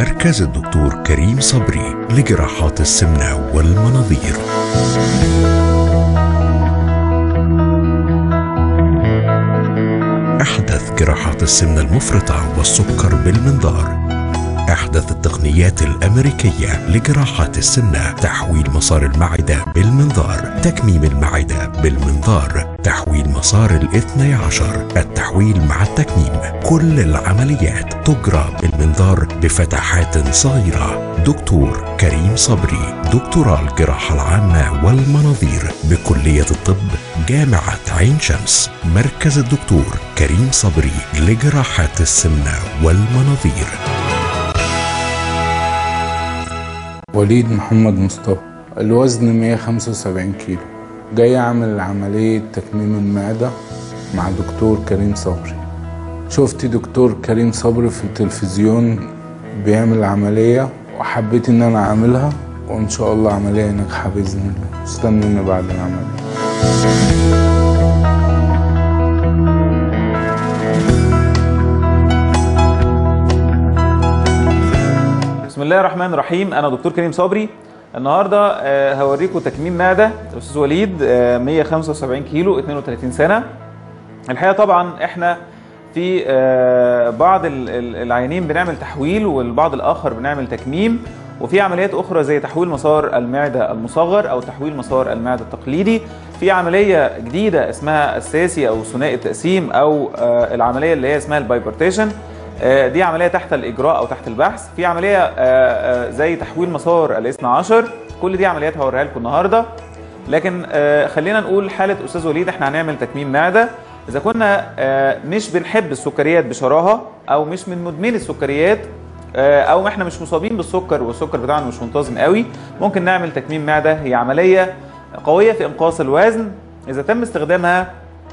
مركز الدكتور كريم صبري لجراحات السمنة والمناظير. أحدث جراحات السمنة المفرطة والسكر بالمنظار. أحدث التقنيات الأمريكية لجراحات السمنة، تحويل مسار المعدة بالمنظار، تكميم المعدة بالمنظار، تحويل مسار الاثني عشر، التحويل مع التكميم. كل العمليات تجرى بالمنظار بفتحات صغيرة. دكتور كريم صبري، دكتوراه الجراحة العامة والمناظير بكلية الطب جامعة عين شمس. مركز الدكتور كريم صبري لجراحات السمنة والمناظير. وليد محمد مصطفى، الوزن 175 كيلو، جاي اعمل عملية تكميم المعدة مع دكتور كريم صبري. شفت دكتور كريم صبري في التلفزيون بيعمل عملية وحبيت ان انا اعملها، وان شاء الله عملية ناجحة باذن الله. استنوني بعد العملية. بسم الله الرحمن الرحيم. انا دكتور كريم صبري. النهارده هوريكم تكميم معده الاستاذ وليد، 175 كيلو، 32 سنه. الحقيقه طبعا احنا في بعض العيانين بنعمل تحويل، والبعض الاخر بنعمل تكميم، وفي عمليات اخرى زي تحويل مسار المعده المصغر او تحويل مسار المعده التقليدي. في عمليه جديده اسمها الساسي او ثنائي التقسيم، او العمليه اللي هي اسمها البايبرتيشن. دي عملية تحت الإجراء أو تحت البحث. في عملية زي تحويل مسار الاثنى عشر. كل دي عمليات هوريها لكم النهاردة. لكن خلينا نقول حالة أستاذ وليد، احنا هنعمل تكميم معدة. إذا كنا مش بنحب السكريات بشراهة، أو مش من مدمني السكريات، أو احنا مش مصابين بالسكر والسكر بتاعنا مش منتظم قوي، ممكن نعمل تكميم معدة. هي عملية قوية في إنقاص الوزن إذا تم استخدامها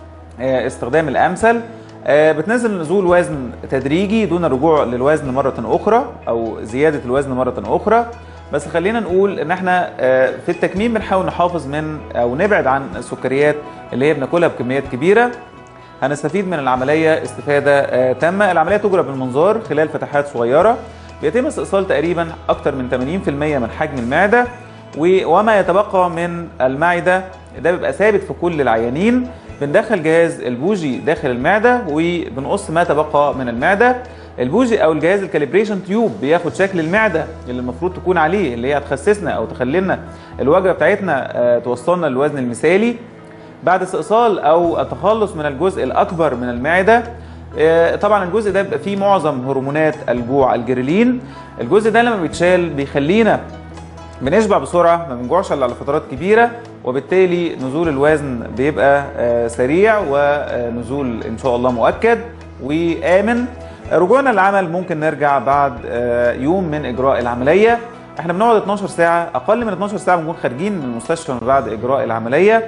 استخدام الأمثل. بتنزل نزول وزن تدريجي دون الرجوع للوزن مرة أخرى أو زيادة الوزن مرة أخرى. بس خلينا نقول إن احنا في التكميم بنحاول نحافظ من أو نبعد عن السكريات اللي هي بناكلها بكميات كبيرة. هنستفيد من العملية استفادة تامة. العملية تجرى بالمنظار خلال فتحات صغيرة. بيتم استئصال تقريبا أكثر من 80% من حجم المعدة، وما يتبقى من المعدة ده بيبقى ثابت في كل العيانين. بندخل جهاز البوجي داخل المعدة وبنقص ما تبقى من المعدة. البوجي او الجهاز الكاليبريشن تيوب بياخد شكل المعدة اللي المفروض تكون عليه، اللي هي هتخسسنا او تخلينا الوجبة بتاعتنا توصلنا للوزن المثالي. بعد استئصال او التخلص من الجزء الاكبر من المعدة، طبعا الجزء ده بيبقى فيه معظم هرمونات الجوع الجريلين. الجزء ده لما بيتشال بيخلينا بنشبع بسرعة، ما بنجوعش الا على فترات كبيرة، وبالتالي نزول الوزن بيبقى سريع، ونزول ان شاء الله مؤكد وآمن. رجوعنا للعمل ممكن نرجع بعد يوم من اجراء العملية. احنا بنقعد 12 ساعة، اقل من 12 ساعة بنكون خارجين من المستشفى بعد اجراء العملية،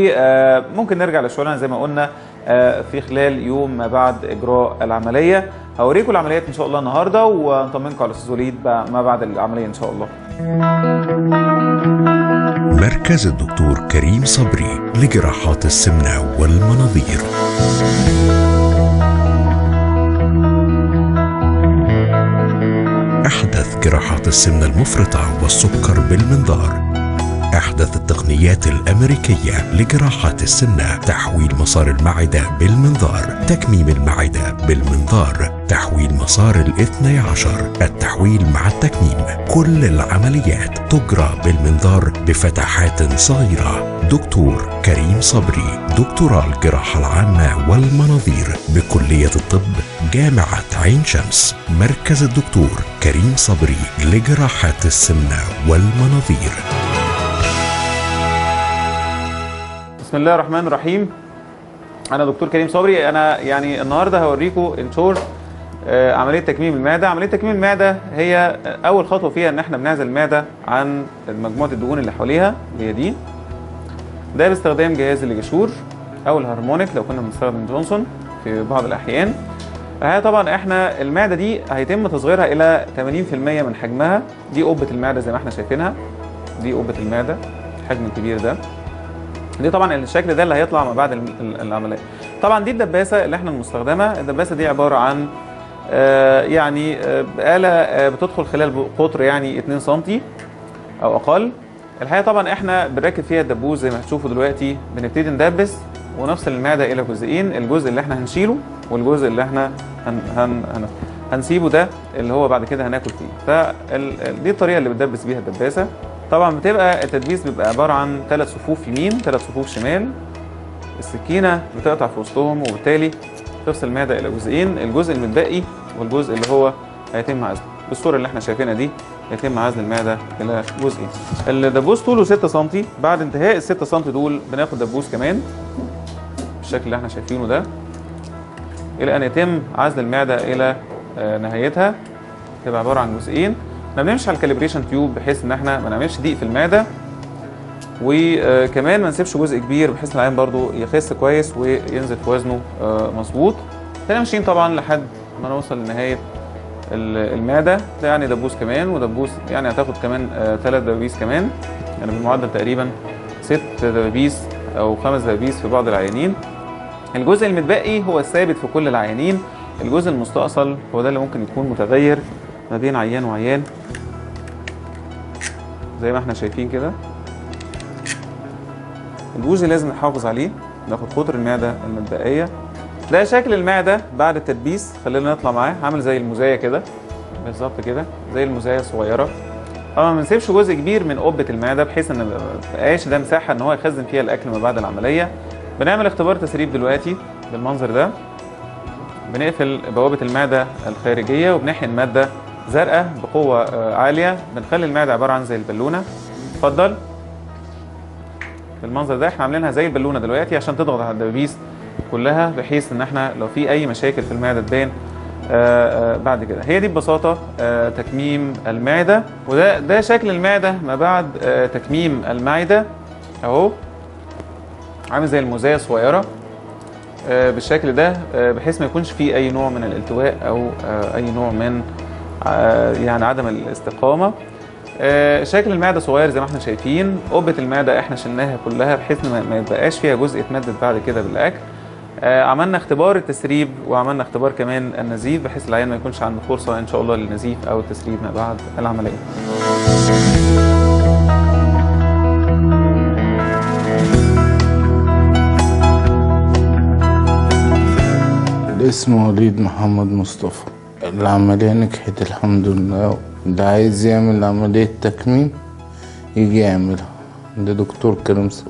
وممكن نرجع لشغلنا زي ما قلنا في خلال يوم ما بعد اجراء العملية. هوريكم العمليات ان شاء الله النهارده، ونطمنكم على الاستاذ وليد ما بعد العملية ان شاء الله. مركز الدكتور كريم صبري لجراحات السمنة والمناظير. أحدث جراحات السمنة المفرطة والسكر بالمنظار. أحدث التقنيات الأمريكية لجراحات السمنة، تحويل مسار المعدة بالمنظار، تكميم المعدة بالمنظار، تحويل مسار الاثني عشر، التحويل مع التكميم. كل العمليات تجرى بالمنظار بفتحات صغيرة. دكتور كريم صبري، دكتوراه الجراحة العامة والمناظير بكلية الطب جامعة عين شمس. مركز الدكتور كريم صبري لجراحات السمنة والمناظير. بسم الله الرحمن الرحيم. انا دكتور كريم صبري. انا يعني النهارده هوريكم الشور عمليه تكميم المعده. عمليه تكميم المعده هي اول خطوه فيها ان احنا بنعزل المعده عن مجموعه الدهون اللي حواليها، اللي هي دي. ده باستخدام جهاز الليجاشور او الهارمونيك لو كنا بنستخدم جونسون في بعض الاحيان. طبعا احنا المعده دي هيتم تصغيرها الى 80% من حجمها. دي قبه المعده زي ما احنا شايفينها، دي قبه المعده الحجم الكبير ده. دي طبعا الشكل ده اللي هيطلع ما بعد العمليه. طبعا دي الدباسه اللي احنا المستخدمه. الدباسه دي عباره عن يعني آلة بتدخل خلال قطر يعني 2 سم او اقل. الحقيقه طبعا احنا بنركب فيها الدبوس زي ما هتشوفوا دلوقتي. بنبتدي ندبس ونفصل المعده الى جزئين، الجزء اللي احنا هنشيله والجزء اللي احنا هنسيبه ده اللي هو بعد كده هناكل فيه. فدي الطريقه اللي بتدبس بيها الدباسه. طبعا بتبقى التدبيس بيبقى عباره عن 3 صفوف يمين 3 صفوف شمال. السكينه بتقطع في وسطهم وبالتالي تفصل المعده الى جزئين، الجزء المتبقي والجزء اللي هو هيتم عزله. بالصوره اللي احنا شايفينها دي يتم عزل المعده الى جزئين. الدبوس طوله 6 سم. بعد انتهاء ال 6 سم دول بناخد دبوس كمان بالشكل اللي احنا شايفينه ده الى ان يتم عزل المعده الى نهايتها. تبقى عباره عن جزئين. احنا بنمشي على الكاليبريشن تيوب بحيث ان احنا ما نعملش ضيق في المعده، وكمان ما نسيبش جزء كبير بحيث العيان برضو يخس كويس وينزل في وزنه مظبوط. احنا ماشيين طبعا لحد ما نوصل لنهايه المعده. ده يعني دبوس كمان ودبوس، يعني هتاخد كمان 3 دبابيس كمان، يعني بالمعدل تقريبا 6 دبابيس او 5 دبابيس في بعض العيانين. الجزء المتبقي هو الثابت في كل العيانين. الجزء المستأصل هو ده اللي ممكن يكون متغير ما بين عيان وعيان زي ما احنا شايفين كده. الجزء لازم نحافظ عليه. ناخد قطر المعده المتبقيه. ده شكل المعده بعد التدبيس. خلينا نطلع معاه. عامل زي المزايا كده بالظبط كده، زي المزايا الصغيره. طبعا ما نسيبش جزء كبير من قبه المعده بحيث ان ما يبقاش ده مساحه ان هو يخزن فيها الاكل ما بعد العمليه. بنعمل اختبار تسريب دلوقتي بالمنظر ده. بنقفل بوابه المعده الخارجيه وبنحقن ماده زرقاء بقوه عاليه. بنخلي المعده عباره عن زي البالونه. اتفضل. بالمنظر ده احنا عاملينها زي البالونه دلوقتي عشان تضغط على الدبابيس كلها بحيث ان احنا لو في اي مشاكل في المعده تبان بعد كده. هي دي ببساطه تكميم المعده. وده شكل المعده ما بعد تكميم المعده اهو. عامل زي المزايا الصغيره بالشكل ده بحيث ما يكونش فيه اي نوع من الالتواء او اي نوع من يعني عدم الاستقامه. شكل المعده صغير زي ما احنا شايفين. قبه المعده احنا شلناها كلها بحيث ما يبقاش فيها جزء يتمدد بعد كده بالاكل. عملنا اختبار التسريب وعملنا اختبار كمان النزيف بحيث العيان ما يكونش عنده فرصه ان شاء الله للنزيف او التسريب ما بعد العمليه. الاسم وليد محمد مصطفى. العملية نجحت الحمد لله. اللي عايز يعمل عملية تكميم يجي يعملها. ده دكتور كريم صبري.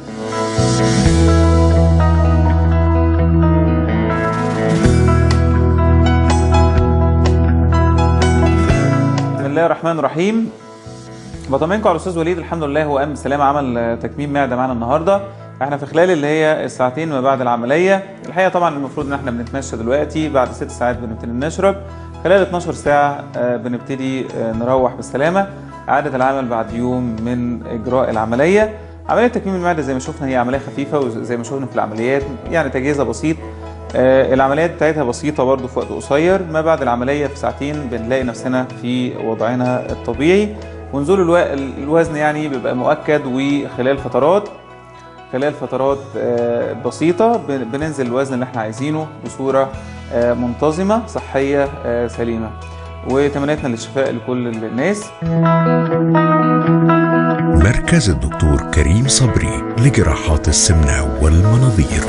بسم الله الرحمن الرحيم. بطمنكم على الاستاذ وليد. الحمد لله هو قام بالسلامه. عمل تكميم معده معانا النهارده. احنا في خلال اللي هي الساعتين ما بعد العمليه. الحقيقه طبعا المفروض ان احنا بنتمشى دلوقتي. بعد 6 ساعات بنبتدي نشرب. خلال 12 ساعه بنبتدي نروح بالسلامه. اعاده العمل بعد يوم من اجراء العمليه. عمليه تكميم المعده زي ما شفنا هي عمليه خفيفه وزي ما شفنا في العمليات يعني تجهيزها بسيط. العمليات بتاعتها بسيطه برضو في وقت قصير. ما بعد العمليه في ساعتين بنلاقي نفسنا في وضعنا الطبيعي. ونزول الوزن يعني بيبقى مؤكد. وخلال فترات بسيطة بننزل الوزن اللي احنا عايزينه بصورة منتظمة صحية سليمة. وتمنياتنا للشفاء لكل الناس. مركز الدكتور كريم صبري لجراحات السمنة والمناظير.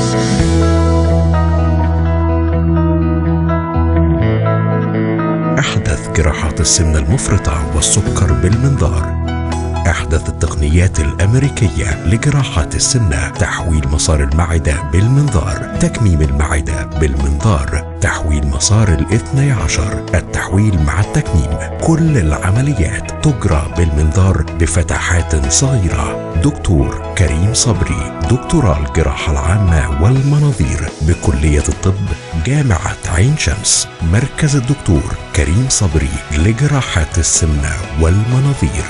أحدث جراحات السمنة المفرطة والسكر بالمنظار. أحدث التقنيات الأمريكية لجراحات السمنة. تحويل مسار المعدة بالمنظار. تكميم المعدة بالمنظار. تحويل مسار الاثني عشر. التحويل مع التكميم. كل العمليات تجرى بالمنظار بفتحات صغيرة. دكتور كريم صبري دكتوراه الجراحة العامة والمناظير بكلية الطب جامعة عين شمس. مركز الدكتور كريم صبري لجراحات السمنة والمناظير.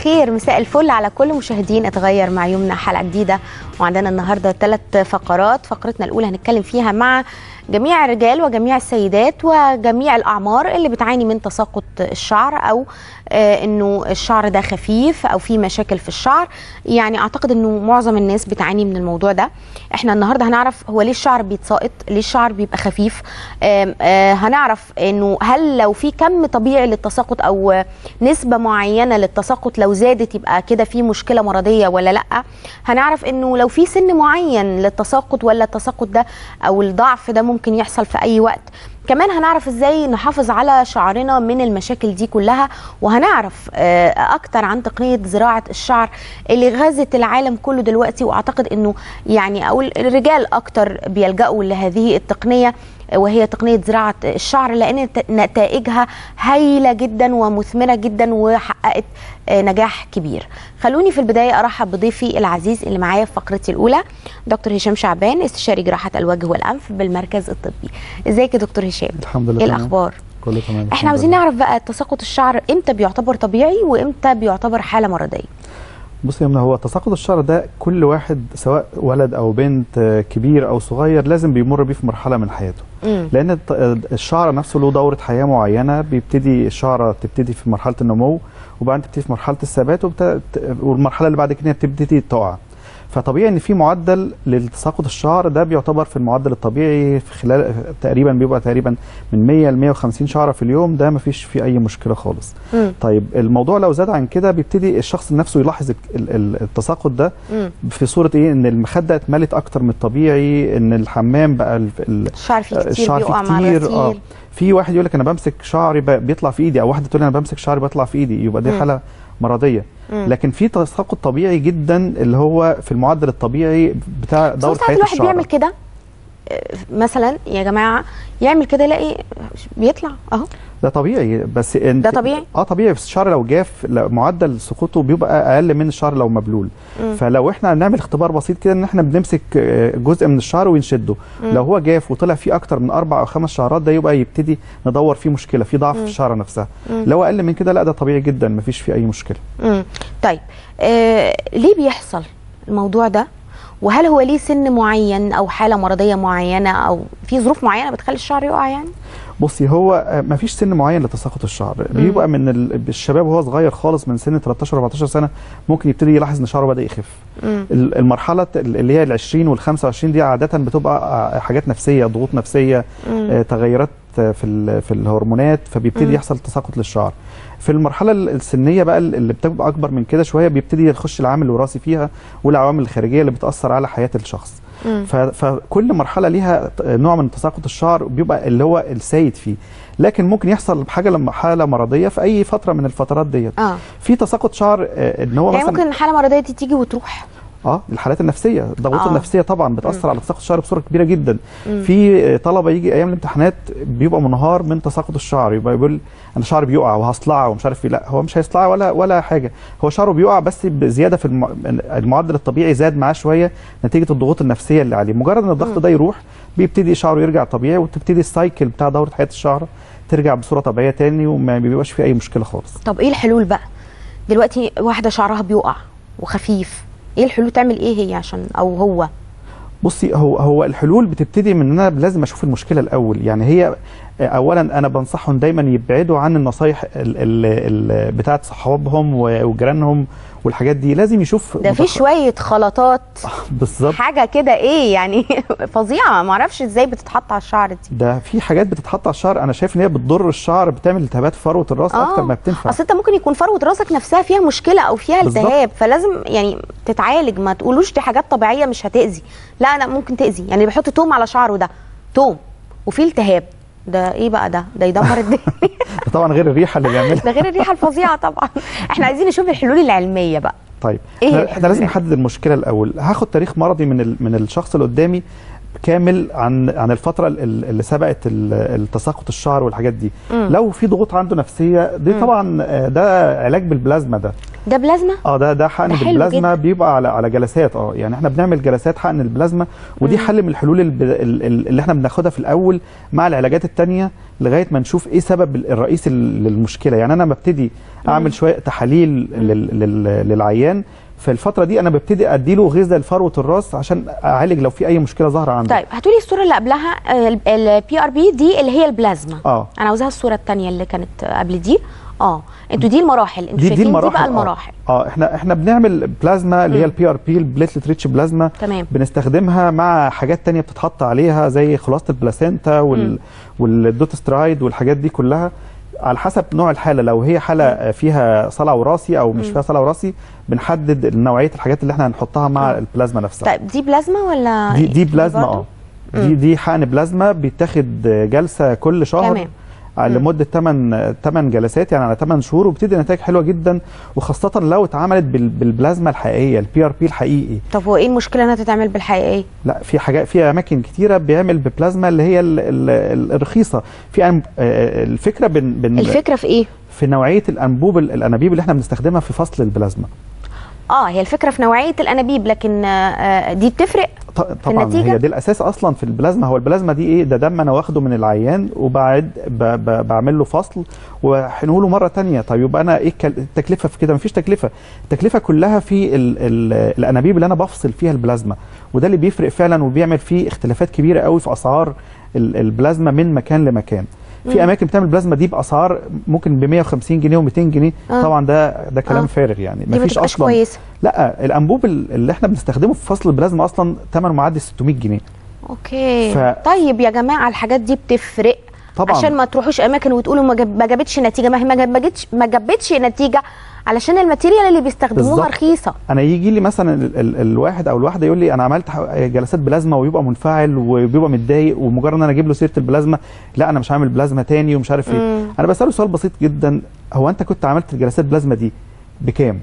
الخير، مساء الفل على كل مشاهدين اتغير مع يومنا، حلقه جديده وعندنا النهارده 3 فقرات. فقرتنا الاولى هنتكلم فيها مع جميع الرجال وجميع السيدات وجميع الاعمار اللي بتعاني من تساقط الشعر او انه الشعر ده خفيف او في مشاكل في الشعر. يعني اعتقد انه معظم الناس بتعاني من الموضوع ده. احنا النهارده هنعرف هو ليه الشعر بيتساقط، ليه الشعر بيبقى خفيف. هنعرف انه هل لو في كم طبيعي للتساقط او نسبه معينه للتساقط لو زادت يبقى كده في مشكله مرضيه ولا لا. هنعرف انه لو في سن معين للتساقط ولا التساقط ده او الضعف ده ممكن يحصل في اي وقت. كمان هنعرف ازاي نحافظ على شعرنا من المشاكل دي كلها، وهنعرف اكتر عن تقنية زراعة الشعر اللي غزت العالم كله دلوقتي. واعتقد انه يعني اقول الرجال اكتر بيلجأوا لهذه التقنية، وهي تقنية زراعة الشعر، لأن نتائجها هايلة جدا ومثمرة جدا وحققت نجاح كبير. خلوني في البداية أرحب بضيفي العزيز اللي معايا في فقرتي الأولى، دكتور هشام شعبان، استشاري جراحة الوجه والأنف بالمركز الطبي. ازيك يا دكتور هشام؟ الحمد لله. ايه الأخبار؟ كله تمام. احنا عاوزين نعرف بقى تساقط الشعر امتى بيعتبر طبيعي وامتى بيعتبر حالة مرضية؟ بصي يا منى، هو تساقط الشعر ده كل واحد سواء ولد او بنت، كبير او صغير، لازم بيمر بيه في مرحله من حياته. لان الشعر نفسه له دوره حياه معينه. بيبتدي الشعره تبتدي في مرحله النمو، وبعدين تبتدي في مرحله الثبات، والمرحله اللي بعد كده بتبتدي تقع. فطبيعي ان في معدل للتساقط الشعر ده بيعتبر في المعدل الطبيعي، في خلال تقريبا بيبقى تقريبا من 100 ل 150 شعره في اليوم، ده ما فيش فيه اي مشكله خالص. طيب الموضوع لو زاد عن كده بيبتدي الشخص نفسه يلاحظ التساقط ده في صوره ايه؟ ان المخده اتملت اكتر من الطبيعي، ان الحمام بقى الشعر فيه كتير بيقع مع الغسيل. في واحد يقول لك انا بمسك شعري بيطلع في ايدي، او واحده تقول انا بمسك شعري بيطلع في ايدي، يبقى دي حاله مرضيه. لكن في تساقط طبيعي جدا اللي هو في المعدل الطبيعي بتاع دوره حياه الشعر. الواحد بيعمل كده مثلا يا جماعه، يعمل كده يلاقي بيطلع اهو. ده طبيعي، بس ده طبيعي؟ طبيعي. بس الشعر لو جاف معدل سقوطه بيبقى اقل من الشعر لو مبلول. فلو احنا هنعمل اختبار بسيط كده، ان احنا بنمسك جزء من الشعر ونشده، لو هو جاف وطلع فيه اكتر من 4 أو 5 شعرات، ده يبقى يبتدي ندور فيه مشكله، في ضعف في الشعره نفسها. لو اقل من كده لا، ده طبيعي جدا، مفيش فيه اي مشكله. طيب ليه بيحصل الموضوع ده؟ وهل هو ليه سن معين او حاله مرضيه معينه او في ظروف معينه بتخلي الشعر يقع يعني؟ بصي، هو ما فيش سن معين لتساقط الشعر. بيبقى من الشباب وهو صغير خالص، من سن 13 14 سنه ممكن يبتدي يلاحظ ان شعره بدا يخف. المرحله اللي هي ال 20 وال 25 دي عاده بتبقى حاجات نفسيه، ضغوط نفسيه، تغيرات في الهرمونات، فبيبتدي يحصل تساقط للشعر. في المرحله السنيه بقى اللي بتبقى اكبر من كده شويه، بيبتدي يخش العامل الوراثي فيها والعوامل الخارجيه اللي بتاثر على حياه الشخص. فكل مرحله ليها نوع من تساقط الشعر بيبقى اللي هو السيد فيه. لكن ممكن يحصل حاجه لما حاله مرضيه في اي فتره من الفترات ديت. في تساقط شعر ان هو يعني مثلا ممكن حاله مرضيه دي تيجي وتروح. الحالات النفسيه، الضغوط النفسيه طبعا بتاثر على تساقط الشعر بصوره كبيره جدا. في طلبه يجي ايام الامتحانات بيبقى منهار من تساقط الشعر، يبقى يقول انا شعري بيقع وهصلعه ومش عارف ايه. لا، هو مش هيصلعه ولا حاجه، هو شعره بيقع بس بزياده في المعدل الطبيعي، زاد معاه شويه نتيجه الضغوط النفسيه اللي عليه. مجرد ان الضغط ده يروح بيبتدي شعره يرجع طبيعي، وتبتدي السايكل بتاع دوره حياه الشعر ترجع بصوره طبيعيه تاني، وما بيبقاش فيه اي مشكله خالص. طب ايه الحلول بقى؟ دلوقتي واحده شعرها بيقع وخفيف، ايه الحلول؟ تعمل ايه هي عشان او هو؟ بصي، هو الحلول بتبتدي من ان انا لازم اشوف المشكله الاول. يعني هي اولا انا بنصحهم دايما يبعدوا عن النصايح بتاعه صحابهم وجيرانهم والحاجات دي. لازم يشوف ده في شويه خلطات بالظبط، حاجه كده ايه يعني فظيعه، ما اعرفش ازاي بتتحط على الشعر دي. ده في حاجات بتتحط على الشعر انا شايف ان هي بتضر الشعر، بتعمل التهابات في فروه الراس اكتر ما بتنفع. اصل انت ممكن يكون فروه راسك نفسها فيها مشكله او فيها التهاب، فلازم يعني تتعالج. ما تقولوش دي حاجات طبيعيه مش هتاذي، لا انا ممكن تاذي. يعني بيحط توم على شعره، ده توم وفيه التهاب، ده ايه بقى؟ ده يدمر الدنيا. ده طبعا غير الريحه اللي بيعملها. ده غير الريحه الفظيعه طبعا. احنا عايزين نشوف الحلول العلميه بقى. طيب إيه احنا لازم نحدد المشكله الاول. هاخد تاريخ مرضي من الشخص اللي قدامي، كامل عن الفتره اللي سبقت التساقط الشعر والحاجات دي. لو في ضغوط عنده نفسيه دي طبعا ده علاج بالبلازما. ده بلازما؟ ده حقن بالبلازما بيبقى على جلسات. يعني احنا بنعمل جلسات حقن البلازما، ودي حل من الحلول اللي احنا بناخدها في الاول مع العلاجات الثانيه لغايه ما نشوف ايه سبب الرئيسي للمشكله. يعني انا ببتدي اعمل شويه تحاليل للعيان في الفتره دي، انا ببتدي اديله غذاء لفروه الراس عشان اعالج لو في اي مشكله ظاهره عنده. طيب هاتوا لي الصوره اللي قبلها، البي ار بي دي اللي هي البلازما. انا عاوزاها الصوره الثانيه اللي كانت قبل دي. انتوا دي المراحل، انتوا شايفين دي بقى المراحل. احنا بنعمل بلازما اللي هي البي ار بي، البليتلت ريتش بلازما. تمام. بنستخدمها مع حاجات ثانيه بتتحط عليها زي خلاصه البلاسينتا والدوتسترايد والحاجات دي كلها على حسب نوع الحاله. لو هي حاله فيها صلع وراثي او مش فيها صلع وراثي بنحدد نوعيه الحاجات اللي احنا هنحطها مع البلازما نفسها. طيب دي بلازما ولا دي بلازما؟ دي حقن بلازما بيتاخد جلسه كل شهر. تمام. لمده 8 جلسات، يعني على 8 شهور، وبتدي نتائج حلوه جدا، وخاصه لو اتعملت بالبلازما الحقيقيه، البي ار بي الحقيقي. طب هو ايه المشكله انها تتعمل بالحقيقيه؟ لا، في حاجات، في اماكن كتيره بيعمل ببلازما اللي هي الرخيصه. في الفكره الفكره في ايه؟ في نوعيه الانابيب اللي احنا بنستخدمها في فصل البلازما. هي الفكره في نوعيه الانابيب، لكن دي بتفرق طبعا. النتيجة؟ هي دي الاساس اصلا في البلازما. هو البلازما دي ايه؟ ده دم انا واخده من العيان وبعد بعمل له فصل وحنه له مره ثانيه. طيب يبقى انا ايه التكلفه في كده؟ مفيش تكلفه. التكلفه كلها في الانابيب اللي انا بفصل فيها البلازما، وده اللي بيفرق فعلا وبيعمل فيه اختلافات كبيره قوي في اسعار البلازما من مكان لمكان. في اماكن بتعمل بلازما دي باسعار ممكن ب 150 جنيه و200 جنيه. طبعا ده كلام فارغ، يعني مفيش اصلا كويسة. لا، الانبوب اللي احنا بنستخدمه في فصل البلازما اصلا ثمنه معدي 600 جنيه. اوكي. طيب يا جماعه الحاجات دي بتفرق طبعا، عشان ما تروحوش اماكن وتقولوا ما جابتش نتيجه. ما هي ما جابتش نتيجه علشان الماتيريال اللي بيستخدموها رخيصه. انا يجي لي مثلا الواحد او الواحده يقول لي انا عملت جلسات بلازما ويبقى منفعل وبيبقى متضايق، ومجرد ان انا اجيب له سيره البلازما لا انا مش هعمل بلازما تاني ومش عارف ايه. انا بساله سؤال بسيط جدا، هو انت كنت عملت الجلسات بلازما دي بكام؟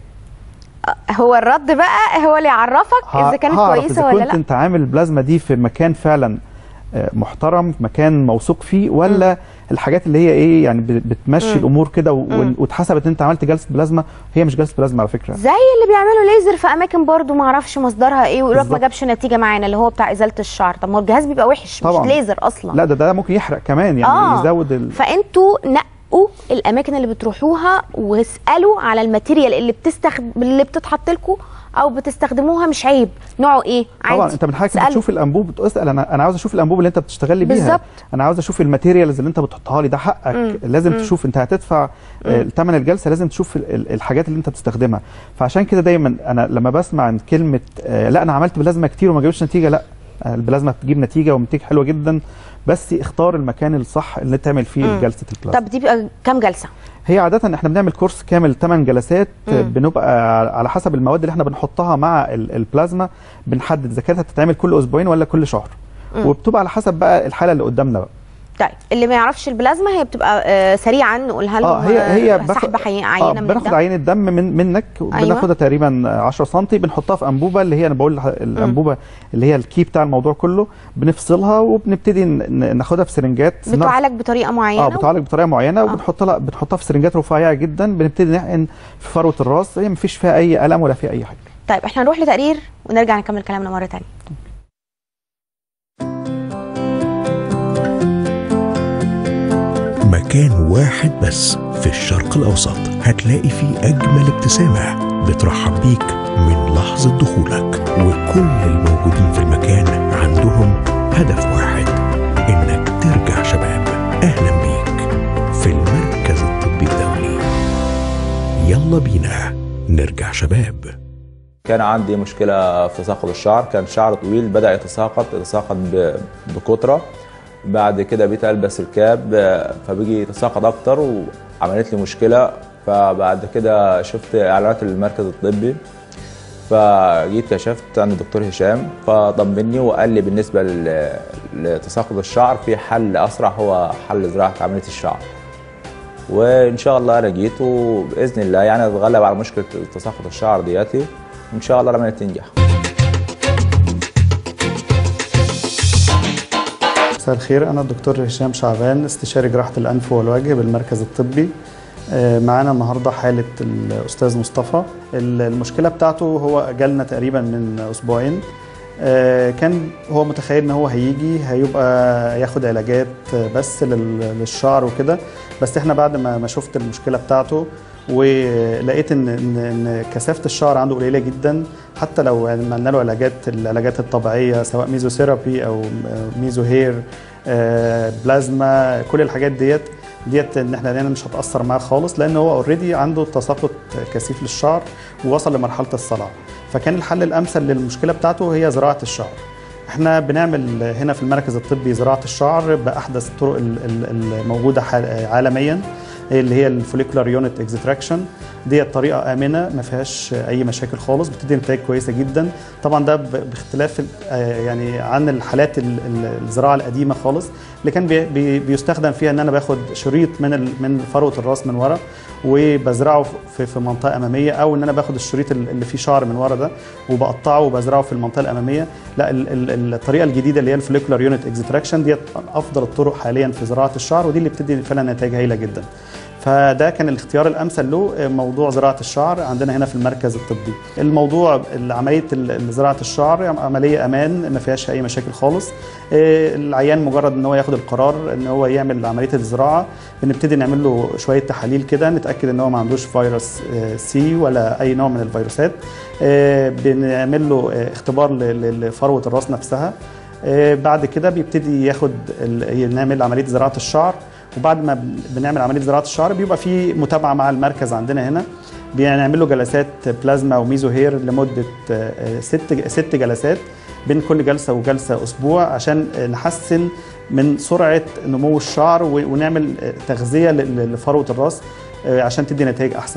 هو الرد بقى هو اللي يعرفك اذا كانت كويسه ولا لا. كنت انت عامل البلازما دي في مكان فعلا محترم، مكان موثوق فيه، ولا الحاجات اللي هي ايه يعني بتمشي الامور كده واتحسبت ان انت عملت جلسه بلازما، هي مش جلسه بلازما على فكره. زي اللي بيعملوا ليزر في اماكن برضو ما اعرفش مصدرها ايه ويقول لك ما جابش نتيجه معانا، اللي هو بتاع ازاله الشعر. طب ما هو الجهاز بيبقى وحش طبعا. مش ليزر اصلا. لا ده ممكن يحرق كمان، يعني يزود فانتوا نقوا الاماكن اللي بتروحوها واسالوا على الماتيريال اللي بتتحط لكم او بتستخدموها، مش عيب نوعه ايه عادي. طبعا انت من حضرتك بتشوف الانبوب بتسال انا عاوز اشوف الانبوب اللي انت بتشتغلي بيها بالزبط. انا عاوز اشوف الماتيريالز اللي انت بتحطها لي، ده حقك. لازم تشوف انت هتدفع ثمن الجلسه، لازم تشوف الحاجات اللي انت بتستخدمها. فعشان كده دايما انا لما بسمع عن كلمه لا انا عملت بلازما كتير وما جابتش نتيجه، لا، البلازما بتجيب نتيجه ونتيجه حلوه جدا، بس اختار المكان الصح اللي تعمل فيه جلسه البلازما. طب دي بقى كام جلسه؟ هي عادة احنا بنعمل كورس كامل 8 جلسات، بنبقى على حسب المواد اللي احنا بنحطها مع البلازما بنحدد اذا كانت هتتعمل كل اسبوعين ولا كل شهر، وبتبقى على حسب بقى الحالة اللي قدامنا بقى. طيب اللي ما يعرفش البلازما هي بتبقى سريعا نقولها لهم. هي سحب عينه من بناخد عينه دم منك، بناخدها تقريبا 10 سم، بنحطها في انبوبه اللي هي انا بقول الانبوبه اللي هي الكي بتاع الموضوع كله، بنفصلها وبنبتدي ناخدها في سرنجات. بتعالج بطريقه معينه. بتعالج بطريقه معينه وبنحطها في سرنجات رفيعه جدا، بنبتدي نحقن في فروه الراس، هي مفيش فيها اي الم ولا فيها اي حاجه. طيب احنا نروح لتقرير ونرجع نكمل كلامنا مره ثانيه. مكان واحد بس في الشرق الأوسط هتلاقي فيه أجمل ابتسامة بترحب بيك من لحظة دخولك، وكل الموجودين في المكان عندهم هدف واحد، إنك ترجع شباب. أهلا بيك في المركز الطبي الدولي. يلا بينا نرجع شباب. كان عندي مشكلة في تساقط الشعر، كان شعر طويل بدأ يتساقط بكترة. بعد كده بقيت البس الكاب فبيجي يتساقط اكتر وعملت لي مشكله. فبعد كده شفت اعلانات المركز الطبي، فجيت كشفت عند الدكتور هشام فطمني وقال لي بالنسبه لتساقط الشعر في حل اسرع، هو حل زراعه عمليه الشعر. وان شاء الله انا جيت وباذن الله يعني اتغلب على مشكله تساقط الشعر دياتي، وان شاء الله العمليه تنجح. مساء الخير، أنا الدكتور هشام شعبان، استشاري جراحة الأنف والوجه بالمركز الطبي. معانا النهارده حالة الأستاذ مصطفى. المشكلة بتاعته هو جالنا تقريبا من أسبوعين. كان هو متخيل إن هو هيبقى ياخد علاجات بس للشعر وكده، بس إحنا بعد ما شفت المشكلة بتاعته ولقيت ان كثافه الشعر عنده قليله جدا، حتى لو عملنا له العلاجات الطبيعيه سواء ميزوثيرابي او ميزو هير بلازما، كل الحاجات ديت ان احنا مش هتاثر معاه خالص، لان هو اوريدي عنده تساقط كثيف للشعر ووصل لمرحله الصلع. فكان الحل الامثل للمشكله بتاعته هي زراعه الشعر. احنا بنعمل هنا في المركز الطبي زراعه الشعر باحدث الطرق الموجوده عالميا، اللي هي الفوليكولار يونت اكستراكشن. دي طريقه امنه ما فيهاش اي مشاكل خالص، بتدي نتائج كويسه جدا. طبعا ده باختلاف يعني عن الحالات الزراعه القديمه خالص اللي كان بيستخدم فيها ان انا باخد شريط من فروه الراس من ورا وبزرعه في منطقه اماميه، او ان انا باخد الشريط اللي فيه شعر من ورا ده وبقطعه وبزرعه في المنطقه الاماميه. لا، الطريقه الجديده اللي هي الفوليكولار يونت اكستراكشن دي افضل الطرق حاليا في زراعه الشعر، ودي اللي بتدي فعلا نتائج هايله جدا. فده كان الاختيار الامثل له، موضوع زراعه الشعر عندنا هنا في المركز الطبي. الموضوع عمليه زراعه الشعر عمليه امان ما فيهاش اي مشاكل خالص. العيان مجرد ان هو ياخد القرار ان هو يعمل عمليه الزراعه، بنبتدي نعمل له شويه تحاليل كده نتاكد ان هو ما عندوش فيروس سي ولا اي نوع من الفيروسات. بنعمل له اختبار لفروه الراس نفسها. بعد كده بيبتدي نعمل عمليه زراعه الشعر. وبعد ما بنعمل عمليه زراعه الشعر بيبقى في متابعه مع المركز عندنا هنا، بنعمل له جلسات بلازما وميزو هير لمده 6 جلسات، بين كل جلسه وجلسه اسبوع، عشان نحسن من سرعه نمو الشعر ونعمل تغذيه لفروه الراس عشان تدي نتائج احسن.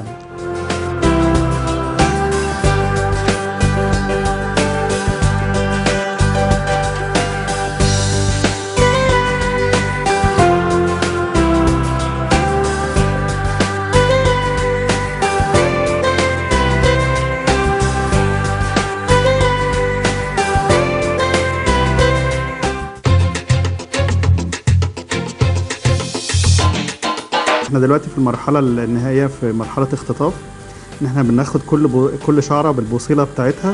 احنا دلوقتي في المرحله النهائيه، في مرحله اختطاف، ان احنا بناخد كل شعره بالبوصيله بتاعتها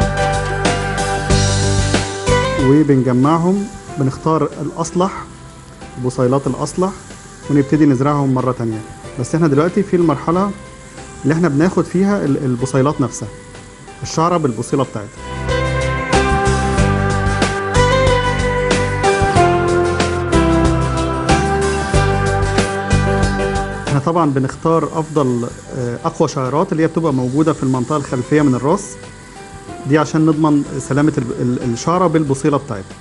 وبنجمعهم، بنختار الاصلح، البصيلات الاصلح، ونبتدي نزرعهم مره ثانيه. بس احنا دلوقتي في المرحله اللي احنا بناخد فيها البصيلات نفسها، الشعره بالبوصيله بتاعتها. احنا طبعا بنختار اقوى شعيرات اللي هي بتبقى موجوده في المنطقه الخلفيه من الراس دي، عشان نضمن سلامه الشعره بالبصيله بتاعتها.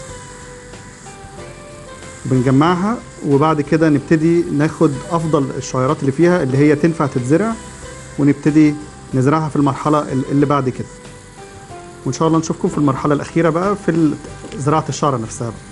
بنجمعها وبعد كده نبتدي ناخد افضل الشعيرات اللي فيها اللي هي تنفع تتزرع، ونبتدي نزرعها في المرحله اللي بعد كده. وان شاء الله نشوفكم في المرحله الاخيره بقى في زراعه الشعره نفسها بقى.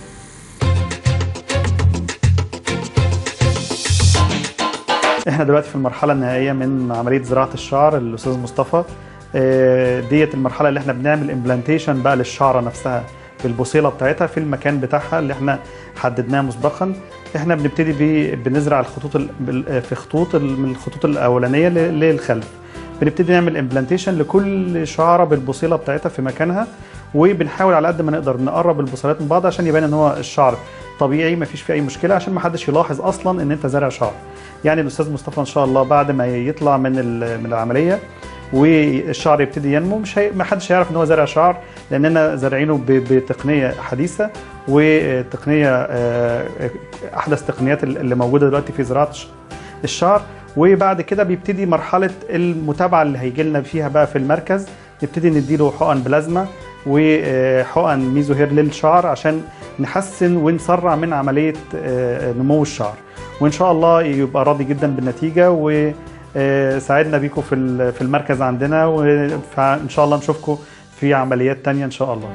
احنا دلوقتي في المرحله النهائيه من عمليه زراعه الشعر الاستاذ مصطفى. ديت المرحله اللي احنا بنعمل امبلانتيشن بقى للشعره نفسها بالبوصيله بتاعتها في المكان بتاعها اللي احنا حددناه مسبقا. احنا بنبتدي بنزرع الخطوط في خطوط من الخطوط الاولانيه للخلف. بنبتدي نعمل امبلانتيشن لكل شعره بالبوصيله بتاعتها في مكانها، وبنحاول على قد ما نقدر نقرب البوصيلات من بعض عشان يبان ان هو الشعر طبيعي ما فيش فيه اي مشكله، عشان ما حدش يلاحظ اصلا ان انت زارع شعر. يعني الاستاذ مصطفى ان شاء الله بعد ما يطلع من العمليه والشعر يبتدي ينمو، ما حدش هيعرف ان هو زارع شعر، لاننا زارعينه بتقنيه حديثه وتقنيه احدث تقنيات اللي موجوده دلوقتي في زراعه الشعر. وبعد كده بيبتدي مرحله المتابعه اللي هيجي لنا فيها بقى في المركز، نبتدي نديله حقن بلازما وحقن ميزوهير للشعر عشان نحسن ونسرع من عمليه نمو الشعر. وان شاء الله يبقى راضي جدا بالنتيجه، وساعدنا بيكم في المركز عندنا، وان شاء الله نشوفكم في عمليات تانية ان شاء الله.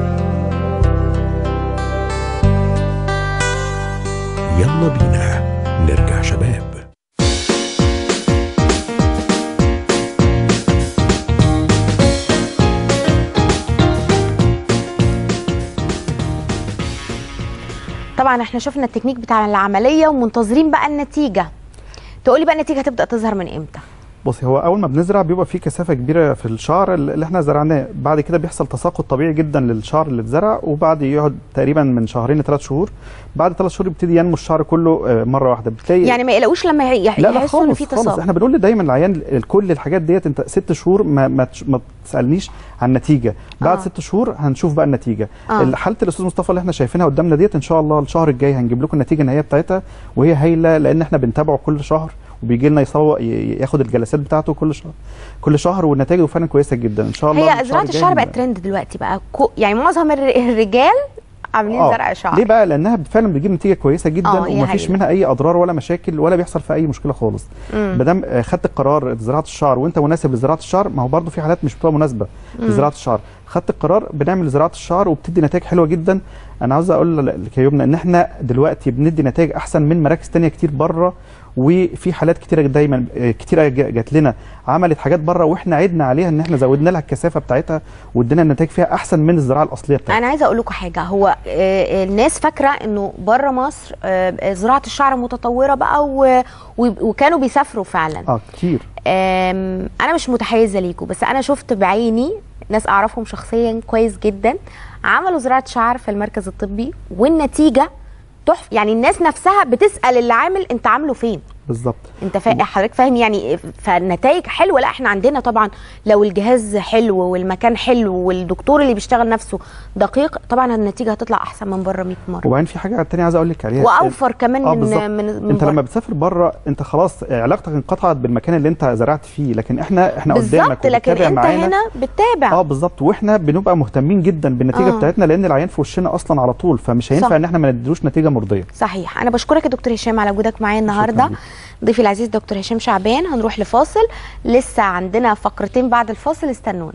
يلا بينا نرجع شباب. طبعا احنا شفنا التكنيك بتاع العمليه ومنتظرين بقى النتيجه. تقولي بقى النتيجه هتبدا تظهر من امتى؟ بصي، هو اول ما بنزرع بيبقى في كثافه كبيره في الشعر اللي احنا زرعناه، بعد كده بيحصل تساقط طبيعي جدا للشعر اللي اتزرع، وبعد يقعد تقريبا من شهرين ل3 شهور، بعد 3 شهور يبتدي ينمو الشعر كله مره واحده. بتلاقي يعني ما يقلقوش لما يحسوا ان في تساقط. احنا بنقول دايما العيان كل الحاجات ديت انت 6 شهور ما تسالنيش عن النتيجه، بعد 6 شهور هنشوف بقى النتيجه. حاله الاستاذ مصطفى اللي احنا شايفينها قدامنا ديت ان شاء الله الشهر الجاي هنجيب لكم النتيجه النهائيه بتاعتها، وهي هايله لان احنا بنتابعه كل شهر وبيجي لنا ياخد الجلسات بتاعته كل شهر والنتائج فعلا كويسه جدا ان شاء الله. هي زراعه الشعر بقت ترند دلوقتي بقى، يعني معظم الرجال عاملين زرع شعر. ليه بقى؟ لانها فعلا بتجيب نتيجه كويسه جدا ومفيش منها اي اضرار ولا مشاكل ولا بيحصل فيها اي مشكله خالص. ما دام خدت القرار زراعه الشعر وانت مناسب لزراعه الشعر، ما هو برضه في حالات مش بتبقى مناسبه لزراعه الشعر، خدت القرار بنعمل زراعه الشعر وبتدي نتائج حلوه جدا. انا عاوز اقول لك يا يمنى ان احنا دلوقتي بندي نتائج احسن من مراكز ثانيه كتير بره، وفي حالات كتيره دايما كتيره جات لنا عملت حاجات بره واحنا عدنا عليها ان احنا زودنا لها الكثافه بتاعتها وادينا النتائج فيها احسن من الزراعه الاصليه بتاعتها. انا عايزه اقول لكم حاجه، هو الناس فاكره انه بره مصر زراعه الشعر متطوره بقى وكانوا بيسافروا فعلا كتير. انا مش متحيزه ليكم، بس انا شفت بعيني ناس اعرفهم شخصيا كويس جدا عملوا زراعه شعر في المركز الطبي والنتيجه تحفه. يعني الناس نفسها بتسال اللي عامل انت عامله فين بالظبط. انت حضرتك فاهم يعني، فالنتائج حلوه. لا احنا عندنا طبعا لو الجهاز حلو والمكان حلو والدكتور اللي بيشتغل نفسه دقيق، طبعا النتيجه هتطلع احسن من بره 100 مره. وبعدين في حاجه ثانيه عايز اقول لك عليها، واوفر كمان من انت لما بتسافر بره انت خلاص علاقتك انقطعت بالمكان اللي انت زرعت فيه، لكن احنا قدامك لكن انت هنا بتتابع. بالظبط، واحنا بنبقى مهتمين جدا بالنتيجه بتاعتنا لان العيان في وشنا اصلا على طول، فمش هينفع ان احنا ما نديلوش نتيجه مرضيه. صحيح. انا بشكرك يا دكتور هشام على وجودك معايا النهارده. ضيفي العزيز دكتور هشام شعبان. هنروح لفاصل، لسه عندنا فقرتين بعد الفاصل، استنونا.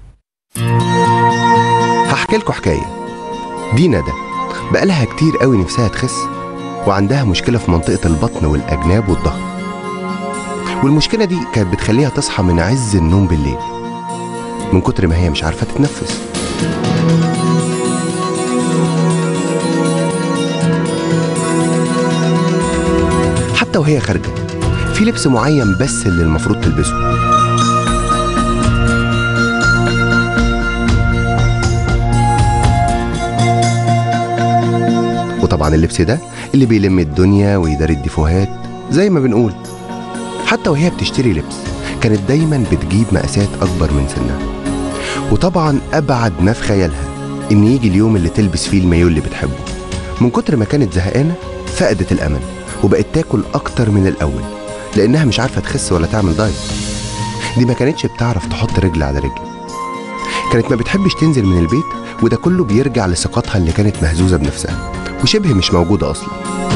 هحكي لكم حكايه. دي ندى بقالها كتير قوي نفسها تخس، وعندها مشكله في منطقه البطن والأجناب والظهر، والمشكله دي كانت بتخليها تصحى من عز النوم بالليل من كتر ما هي مش عارفه تتنفس. حتى وهي خارجه في لبس معين بس اللي المفروض تلبسه. وطبعا اللبس ده اللي بيلم الدنيا ويداري الديفوهات زي ما بنقول. حتى وهي بتشتري لبس كانت دايما بتجيب مقاسات اكبر من سنها، وطبعا ابعد ما في خيالها ان يجي اليوم اللي تلبس فيه المايو اللي بتحبه. من كتر ما كانت زهقانه فقدت الامل وبقت تاكل اكتر من الاول لانها مش عارفه تخس ولا تعمل دايت. دي ما كانتش بتعرف تحط رجل على رجل، كانت ما بتحبش تنزل من البيت، وده كله بيرجع لثقتها اللي كانت مهزوزه بنفسها وشبه مش موجوده اصلا.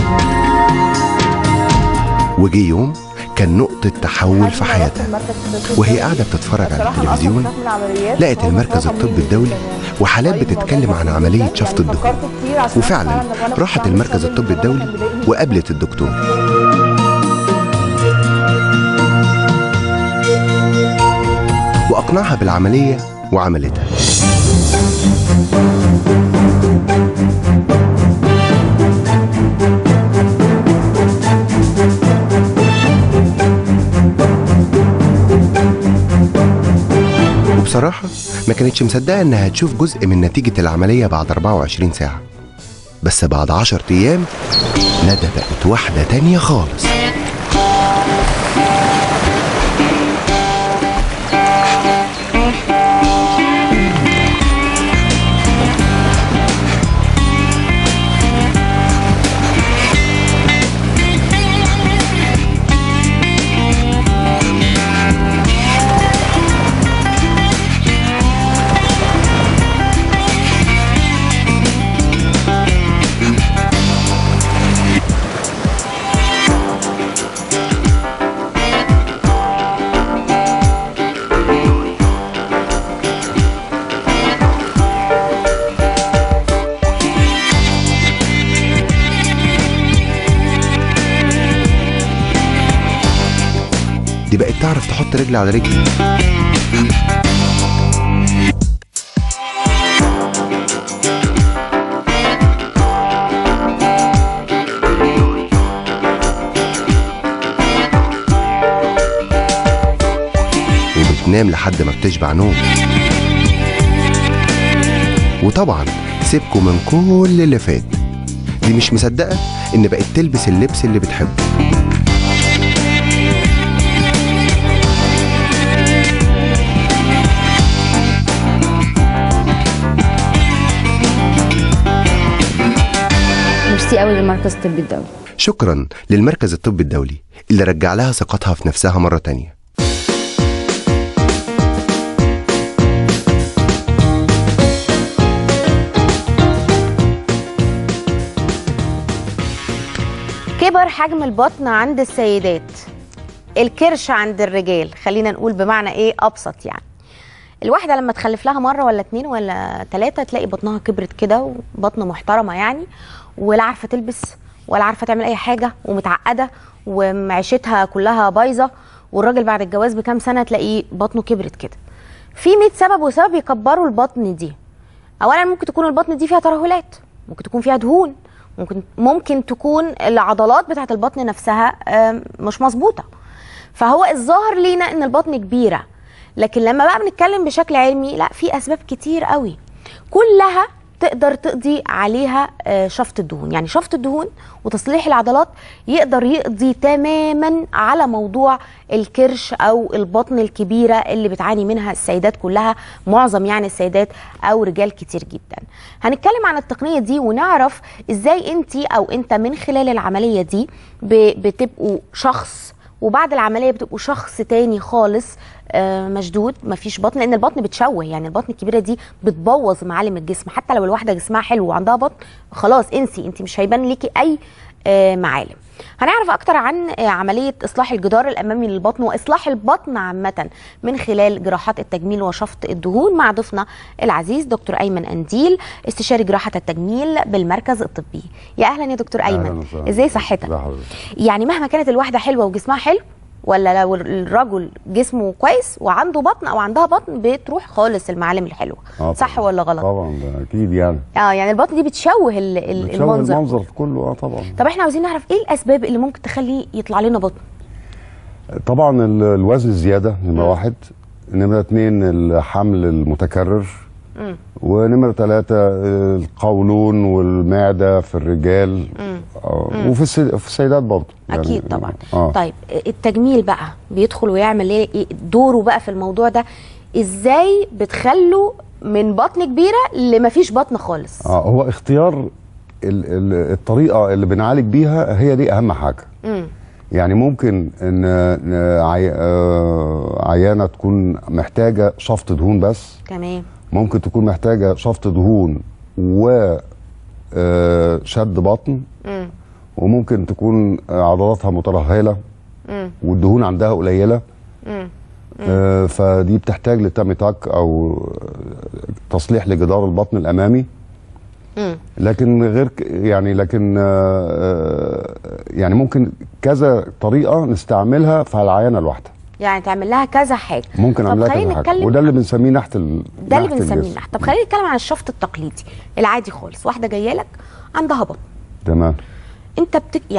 وجي يوم كان نقطه تحول في حياتها، وهي قاعده بتتفرج على التلفزيون لقت المركز الطبي الدولي وحالات بتتكلم عن عمليه شفط الدهون، وفعلا راحت المركز الطبي الدولي وقابلت الدكتور. وأقنعها بالعملية وعملتها. وبصراحة ما كانتش مصدقة إنها هتشوف جزء من نتيجة العملية بعد 24 ساعة، بس بعد 10 أيام ندى بقت واحدة تانية خالص. دي بقت تعرف تحط رجل على رجل. تنام لحد ما بتشبع نوم. وطبعا سيبكوا من كل اللي فات، دي مش مصدقة إن بقت تلبس اللبس اللي بتحبه. ميرسي قوي للمركز الطبي الدولي. شكرا للمركز الطبي الدولي اللي رجع لها ثقتها في نفسها مرة تانية. كبر حجم البطن عند السيدات، الكرش عند الرجال، خلينا نقول بمعنى ايه ابسط. يعني الواحده لما تخلف لها مره ولا 2 ولا 3 تلاقي بطنها كبرت كده، وبطن محترمه يعني، ولا عارفه تلبس ولا عارفه تعمل اي حاجه، ومتعقده ومعيشتها كلها بايظه. والراجل بعد الجواز بكام سنه تلاقيه بطنه كبرت كده. في 100 سبب وسبب يكبروا البطن دي. اولا ممكن تكون البطن دي فيها ترهلات، ممكن تكون فيها دهون، ممكن تكون العضلات بتاعت البطن نفسها مش مظبوطه. فهو الظاهر لينا ان البطن كبيره، لكن لما بقى بنتكلم بشكل علمي لا، في اسباب كتير قوي كلها تقدر تقضي عليها شفط الدهون. يعني شفط الدهون وتصليح العضلات يقدر يقضي تماما على موضوع الكرش او البطن الكبيره اللي بتعاني منها السيدات كلها، معظم يعني السيدات او رجال كتير جدا. هنتكلم عن التقنيه دي ونعرف ازاي انت من خلال العمليه دي بتبقوا شخص، وبعد العمليه بتبقوا شخص تاني خالص مشدود، مفيش بطن. لان البطن بتشوه، يعني البطن الكبيره دي بتبوظ معالم الجسم. حتى لو الواحده جسمها حلو وعندها بطن خلاص انسي، انت مش هيبان ليكي اي معالم. هنعرف اكتر عن عمليه اصلاح الجدار الامامي للبطن واصلاح البطن عامه من خلال جراحات التجميل وشفط الدهون مع ضيفنا العزيز دكتور ايمن انديل، استشاري جراحه التجميل بالمركز الطبي. يا اهلا يا دكتور ايمن، ازاي صحتك؟ يعني مهما كانت الواحده حلوه وجسمها حلو، ولا لو الرجل جسمه كويس وعنده بطن او عندها بطن بتروح خالص المعالم الحلوه، صح ولا غلط؟ طبعا ده اكيد يعني. يعني البطن دي بتشوه المنظر كله. طبعا. طب احنا عاوزين نعرف ايه الاسباب اللي ممكن تخلي يطلع لنا بطن؟ طبعا الوزن الزياده نمره 1، نمره 2 الحمل المتكرر، ونمره 3 القولون والمعده في الرجال، وفي السيدات برضه يعني اكيد طبعا. طيب التجميل بقى بيدخل ويعمل ايه دوره بقى في الموضوع ده؟ ازاي بتخلوا من بطن كبيره لمفيش بطن خالص؟ هو اختيار الطريقه اللي بنعالج بيها هي دي اهم حاجه. يعني ممكن ان عيانه تكون محتاجه شفط دهون بس، تمام، ممكن تكون محتاجه شفط دهون و شد بطن، وممكن تكون عضلاتها مترهله والدهون عندها قليله، فدي بتحتاج لتامي تاك او تصليح لجدار البطن الامامي. لكن غير يعني ممكن كذا طريقه نستعملها في العيانه الواحده، يعني تعمل لها كذا حاجه. ممكن اعمل لها كذا حاجه، وده اللي بنسميه نحت ده اللي بنسميه نحت. طب خلينا نتكلم عن الشفط التقليدي العادي خالص. واحده جايه لك عندها بطن، تمام، انت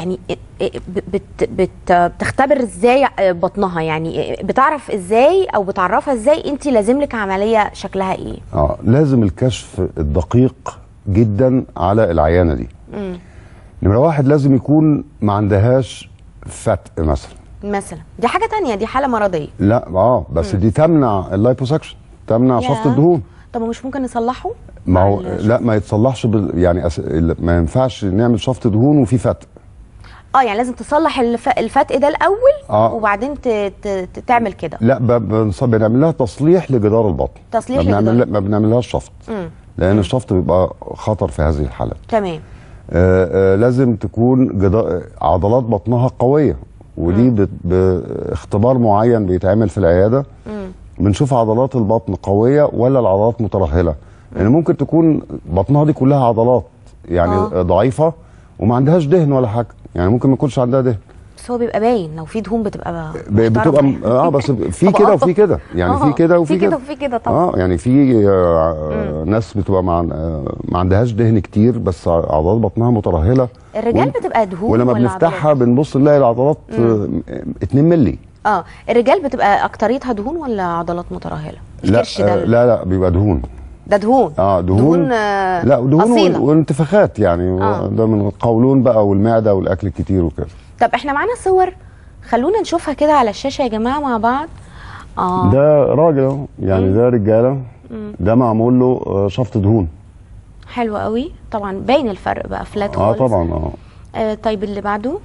بتختبر ازاي بطنها؟ يعني بتعرف ازاي او بتعرفها ازاي انت لازم لك عمليه شكلها ايه؟ لازم الكشف الدقيق جدا على العيانه دي. نمره 1 لازم يكون ما عندهاش فتق مثلا دي حاجه تانية، دي حاله مرضيه. لا بس دي تمنع اللايبوسكشن، تمنع شفط الدهون. طب مش ممكن نصلحه؟ ما هو لا، ما يتصلحش يعني ما ينفعش نعمل شفط دهون وفي فتق. يعني لازم تصلح الفتق ده الاول وبعدين تعمل كده. لا، بنعمل لها تصليح لجدار البطن، ما بنعملهاش شفط، لان الشفط بيبقى خطر في هذه الحالات. تمام. لازم تكون عضلات بطنها قويه، ودي باختبار معين بيتعمل في العياده. بنشوف عضلات البطن قويه ولا العضلات مترهله، لان ممكن تكون بطنها دي كلها عضلات يعني ضعيفه وما عندهاش دهن ولا حاجه، يعني ممكن ما يكونش عندها دهن، بس هو بيبقى باين لو في دهون بتبقى بس في كده وفي كده، يعني في كده وفي كده وفي كده طبعا. يعني في ناس بتبقى ما عندهاش دهن كتير بس عضلات بطنها مترهله. الرجال بتبقى دهون، ولما بنفتحها بنبص نلاقي العضلات 2 مللي الرجال بتبقى اكتريتها دهون ولا عضلات مترهله؟ لا الكرش ده لا بيبقى دهون. ده دهون؟ دهون لا دهون أصيلة. وانتفاخات يعني. ده من القولون بقى والمعده والاكل الكتير وكده. طب احنا معانا صور، خلونا نشوفها كده على الشاشه يا جماعه مع بعض. ده راجل اهو يعني، ده رجاله، ده معمول له شفط دهون. حلو قوي، طبعا باين الفرق بقى، فلات خالص. طبعا. طيب اللي بعده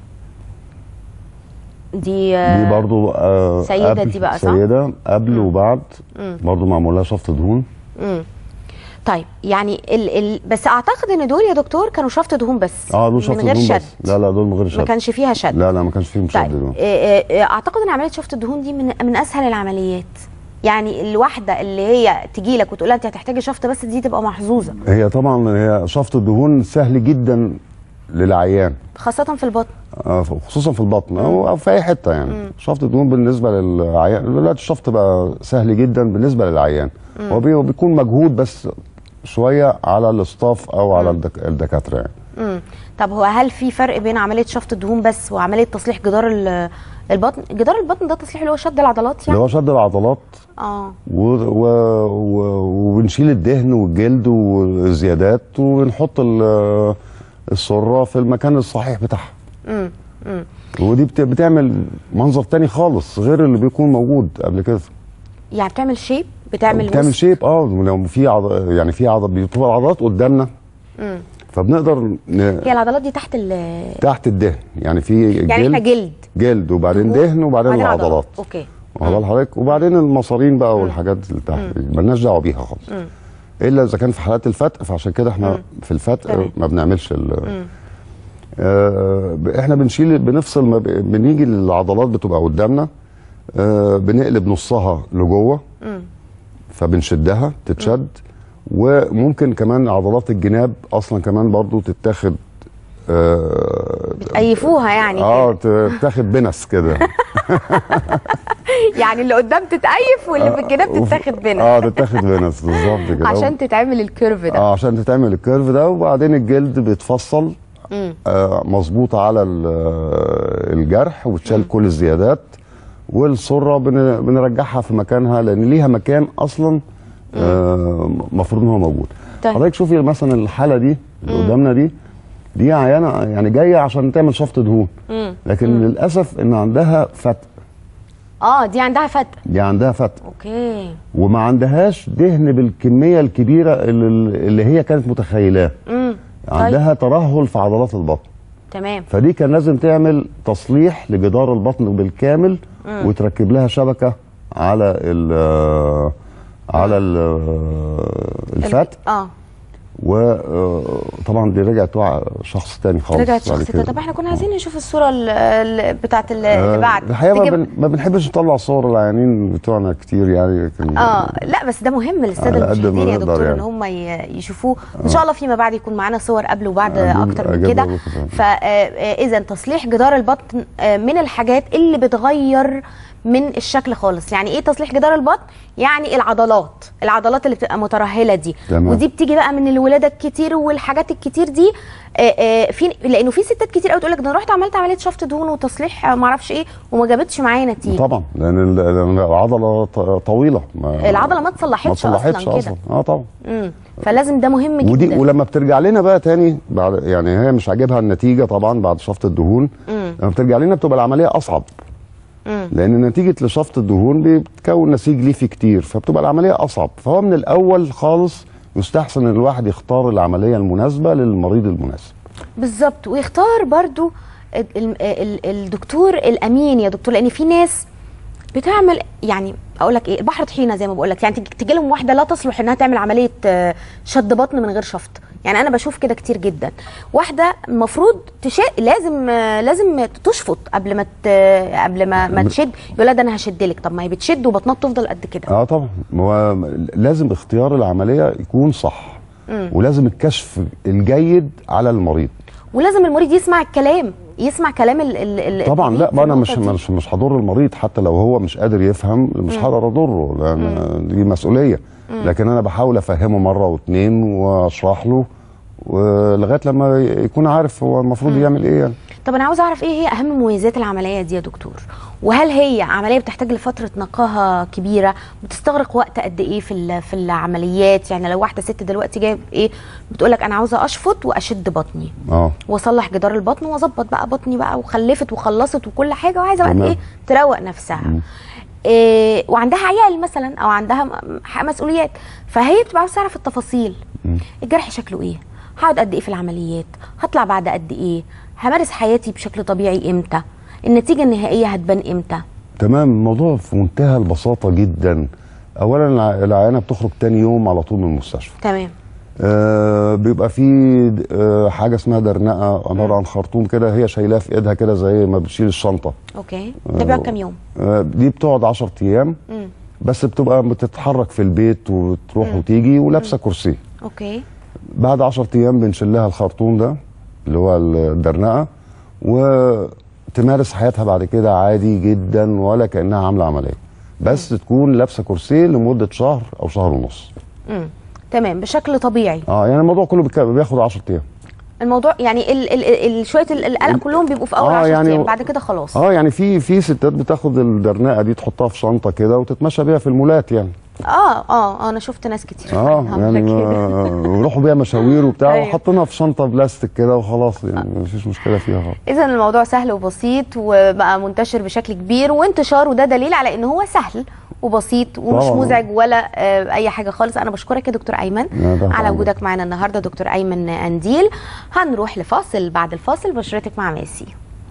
دي برضو سيده، دي بقى صح؟ سيده قبل وبعد برضو معمول لها شفط دهون. طيب يعني بس اعتقد ان دول يا دكتور كانوا شفط دهون بس، دول شفط دهون بس. لا دول من غير شد، ما كانش فيها شد. لا ما كانش فيهم شد. دهون. اعتقد ان عمليه شفط الدهون دي من اسهل العمليات، يعني الواحده اللي هي تجي لك وتقول لها انت هتحتاجي شفط بس، دي تبقى محظوظه. هي طبعا هي شفط الدهون سهل جدا للعيان، خاصه في البطن. خصوصا في البطن او في اي حته يعني. شفط الدهون بالنسبه للعيان دلوقتي الشفط بقى سهل جدا بالنسبه للعيان. هو بيكون مجهود بس شويه على الاستاف او على الدكاتره يعني. طب هو هل في فرق بين عمليه شفط الدهون بس وعمليه تصليح جدار البطن؟ جدار البطن ده تصليح اللي هو شد العضلات يعني؟ اللي هو شد العضلات. وبنشيل الدهن والجلد والزيادات ونحط السره في المكان الصحيح بتاعها. ودي بتعمل منظر تاني خالص غير اللي بيكون موجود قبل كده. يعني بتعمل شيب، بتعمل شيب. لو في يعني في بتبقى العضلات قدامنا، فبنقدر هي العضلات دي تحت الدهن يعني. في يعني احنا جلد وبعدين دهن وبعدين العضلات. اوكي. واخد حضرتك؟ وبعدين المصارين بقى والحاجات اللي تحت مالناش دعوه بيها خالص، الا اذا كان في حالات الفتق، فعشان كده احنا في الفتق ما بنعملش احنا بنفصل بنيجي للعضلات بتبقى قدامنا، بنقلب نصها لجوه فبنشدها تتشد. وممكن كمان عضلات الجناب اصلا كمان برضو تتاخد، بتقيفوها يعني تتاخد بنس كده. يعني اللي قدام تتقيف واللي في الجناب تتاخد بنس. تتاخد بنس بالظبط كده عشان تتعمل الكيرف ده. عشان تتعمل الكيرف ده. وبعدين الجلد بيتفصل مظبوط على الجرح وتشال كل الزيادات. والسره بنرجعها في مكانها لان ليها مكان اصلا المفروض ان هو موجود. طيب. حضرتك شوفي مثلا الحاله دي اللي قدامنا دي عيانه يعني جايه عشان تعمل شفط دهون، لكن للاسف ان عندها فتق. دي عندها فتق. دي عندها فتق. اوكي. وما عندهاش دهن بالكميه الكبيره اللي هي كانت متخيلاه. عندها ترهل في عضلات البطن. تمام. فدي كان لازم تعمل تصليح لجدار البطن بالكامل وتركب لها شبكه على الفتق. وطبعا دي رجعت شخص تاني خالص. رجعت شخص تاني. طب احنا كنا عايزين نشوف الصوره بتاعت اللي بعد. الحقيقه ما بنحبش نطلع صور العيانين بتوعنا كتير يعني. لا بس ده مهم للساده المشاهدين يا دكتور يعني. ان هم يشوفوه. ان شاء الله فيما بعد يكون معانا صور قبل وبعد اكتر من كده. فاذا تصليح جدار البطن من الحاجات اللي بتغير من الشكل خالص. يعني ايه تصليح جدار البطن؟ يعني العضلات اللي بتبقى مترهله دي. تمام. ودي بتيجي بقى من الولاده الكتير والحاجات الكتير دي. لانه في ستات كتير قوي تقول لك ده انا رحت عملت عمليه شفط دهون وتصليح ما اعرفش ايه وما جابتش معايا نتيجه. طبعا لان العضله طويله. العضله ما اتصلحتش اصلا كده. طبعا. فلازم ده مهم جدا. ولما بترجع لنا بقى تاني بعد يعني هي مش عاجبها النتيجه طبعا بعد شفط الدهون. لما بترجع لنا بتبقى العمليه اصعب. لان نتيجه لشفط الدهون بتكون نسيج ليفي كتير فبتبقى العمليه اصعب. فهو من الاول خالص يستحسن ان الواحد يختار العمليه المناسبه للمريض المناسب. بالظبط. ويختار برضو الدكتور الامين يا دكتور. لان في ناس بتعمل يعني اقول لك ايه البحر طحينه زي ما بقول لك. يعني تيجي لهم واحده لا تصلح انها تعمل عمليه شد بطن من غير شفط. يعني انا بشوف كده كتير جدا. واحده المفروض لازم تشفط قبل ما تشد. يقول لها ده انا هشد لك. طب ما هي بتشد وبطنها تفضل قد كده. طبعا. هو لازم اختيار العمليه يكون صح. ولازم الكشف الجيد على المريض. ولازم المريض يسمع كلام طبعا. لا ما انا مش هضر المريض حتى لو هو مش قادر يفهم. مش هقدر اضره لان دي مسؤوليه. لكن انا بحاول افهمه مره واثنين واشرح له ولغايه لما يكون عارف هو المفروض يعمل ايه يعني. طب انا عاوزه اعرف ايه هي اهم مميزات العمليه دي يا دكتور؟ وهل هي عمليه بتحتاج لفتره نقاهه كبيره؟ بتستغرق وقت قد ايه في العمليات؟ يعني لو واحده ست دلوقتي جايه ايه بتقول لك انا عاوزه اشفط واشد بطني واصلح جدار البطن واظبط بقى بطني بقى وخلفت وخلصت وكل حاجه وعايزه بقى ايه تروق نفسها إيه وعندها عيال مثلا او عندها مسؤوليات، فهي بتبقى عاوزه تعرف التفاصيل. الجرح شكله ايه؟ هقعد قد ايه في العمليات؟ هطلع بعد قد ايه؟ همارس حياتي بشكل طبيعي امتى؟ النتيجه النهائيه هتبان امتى؟ تمام. الموضوع في منتهى البساطه جدا. اولا العيانه بتخرج تاني يوم على طول من المستشفى. تمام. بيبقى في حاجه اسمها درنقه عباره عن خرطوم كده هي شايلاه في ايدها كده زي ما بتشيل الشنطه. اوكي. ده بيقعد كام يوم؟ دي بتقعد 10 ايام. بس بتبقى بتتحرك في البيت وتروح وتيجي ولابسه كرسي. اوكي. بعد 10 ايام بنشيل لها الخرطوم ده اللي هو الدرنقه وتمارس حياتها بعد كده عادي جدا ولا كانها عامله عمليه، بس تكون لابسه كرسي لمده شهر او شهر ونص. تمام بشكل طبيعي. يعني الموضوع كله بياخد 10 ايام. الموضوع يعني شويه القلق كلهم بيبقوا في اول 10 ايام، بعد كده خلاص. يعني في ستات بتاخد الدرنقه دي تحطها في شنطه كده وتتمشى بيها في المولات يعني. انا شفت ناس كتير يعني ويروحوا بيها مشاوير وبتاع وحاطينها في شنطه بلاستيك كده وخلاص يعني مفيش مشكله فيها خالص. اذا الموضوع سهل وبسيط وبقى منتشر بشكل كبير وانتشاره ده دليل على ان هو سهل وبسيط ومش مزعج ولا اي حاجه خالص. انا بشكرك يا دكتور ايمن على وجودك معنا النهارده. دكتور ايمن انديل. هنروح لفاصل، بعد الفاصل بشرتك مع ماسي.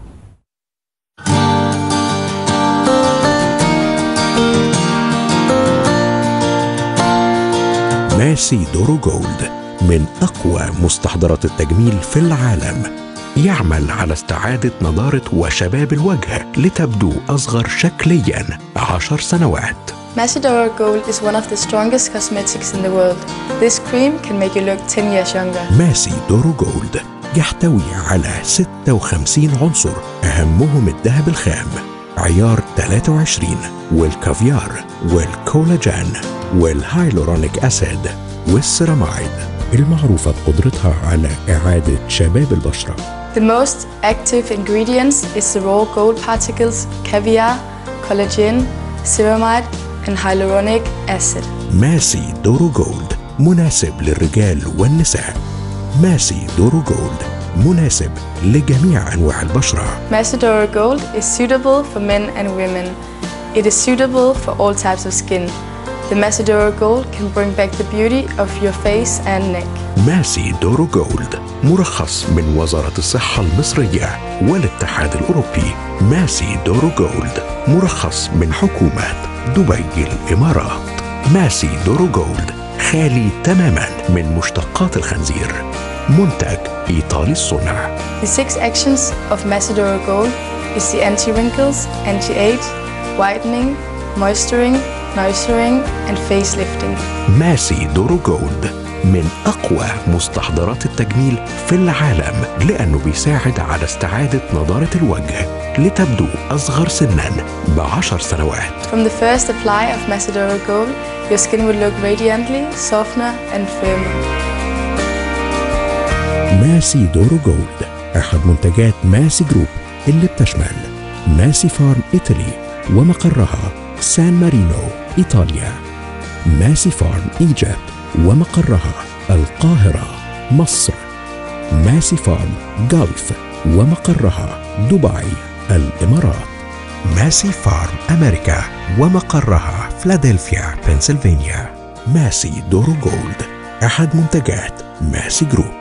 ماسي دورو جولد من أقوى مستحضرات التجميل في العالم، يعمل على استعادة نضارة وشباب الوجه لتبدو أصغر شكلياً 10 سنوات. Masi Doro Gold is one of the strongest cosmetics in the world. This cream can make you look 10 years younger. ماسي دورو جولد يحتوي على 56 عنصر أهمهم الذهب الخام عيار 23 والكافيار والكولاجين والهايلورونيك أسيد والسيرامايد المعروفة بقدرتها على إعادة شباب البشرة. The most active ingredients is the raw gold particles, caviar, collagen, ceramide and hyaluronic acid. ماسي دورو جولد مناسب للرجال والنساء. ماسي دورو جولد مناسب لجميع أنواع البشرة. Masi Doro Gold is suitable for men and women. It is suitable for all types of skin. The Masi Doro Gold can bring back the beauty of your face and neck. ماسي دورو جولد مرخص من وزارة الصحة المصرية والاتحاد الأوروبي. ماسي دورو جولد مرخص من حكومة دبي الإمارات. ماسي دورو جولد خالي تماما من مشتقات الخنزير، منتج إيطالي الصنع. The 6 actions of Masi Doro Gold is the anti-wrinkles, anti-age, whitening, moisturing, nourishing and facelifting. ماسي دورو جولد من أقوى مستحضرات التجميل في العالم لأنه بيساعد على استعادة نضارة الوجه لتبدو أصغر سناً ب10 سنوات. From the first apply of Masi Doro Gold, your skin will look radiantly, softer and firmer. ماسي دورو جولد أحد منتجات ماسي جروب اللي بتشمل ماسي فارم إيطالي ومقرها سان مارينو إيطاليا، ماسي فارم إيجيبت ومقرها القاهرة مصر، ماسي فارم جلف ومقرها دبي الإمارات، ماسي فارم أمريكا ومقرها فلادلفيا بنسلفانيا. ماسي دورو جولد أحد منتجات ماسي جروب.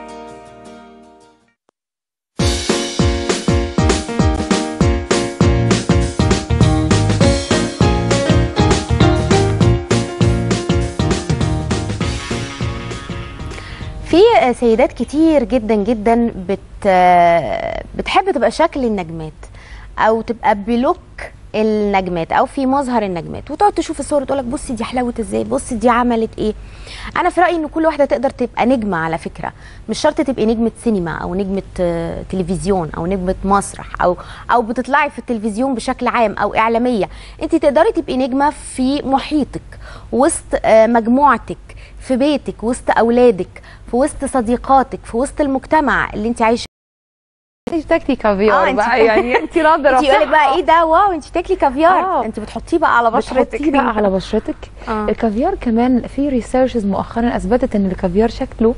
في سيدات كتير جدا جدا بتحب تبقى شكل النجمات او تبقى بلوك النجمات او في مظهر النجمات وتقعد تشوف الصور وتقول لك بصي دي حلاوه ازاي، بصي دي عملت ايه. انا في رايي ان كل واحده تقدر تبقى نجمه، على فكره مش شرط تبقي نجمه سينما او نجمه تلفزيون او نجمه مسرح او بتطلعي في التلفزيون بشكل عام او اعلاميه. انت تقدري تبقي نجمه في محيطك وسط مجموعتك، في بيتك وسط اولادك في وسط صديقاتك في وسط المجتمع اللي انت عايشه. انت بتاكلي كافيار بقى يعني انت ناظره انت يقول لك بقى ايه ده، واو انت بتاكلي كافيار. انت بتحطيه بقى على بشرتك. بتحطيه بقى على بشرتك. الكافيار كمان في ريسيرشز مؤخرا اثبتت ان الكافيار شكله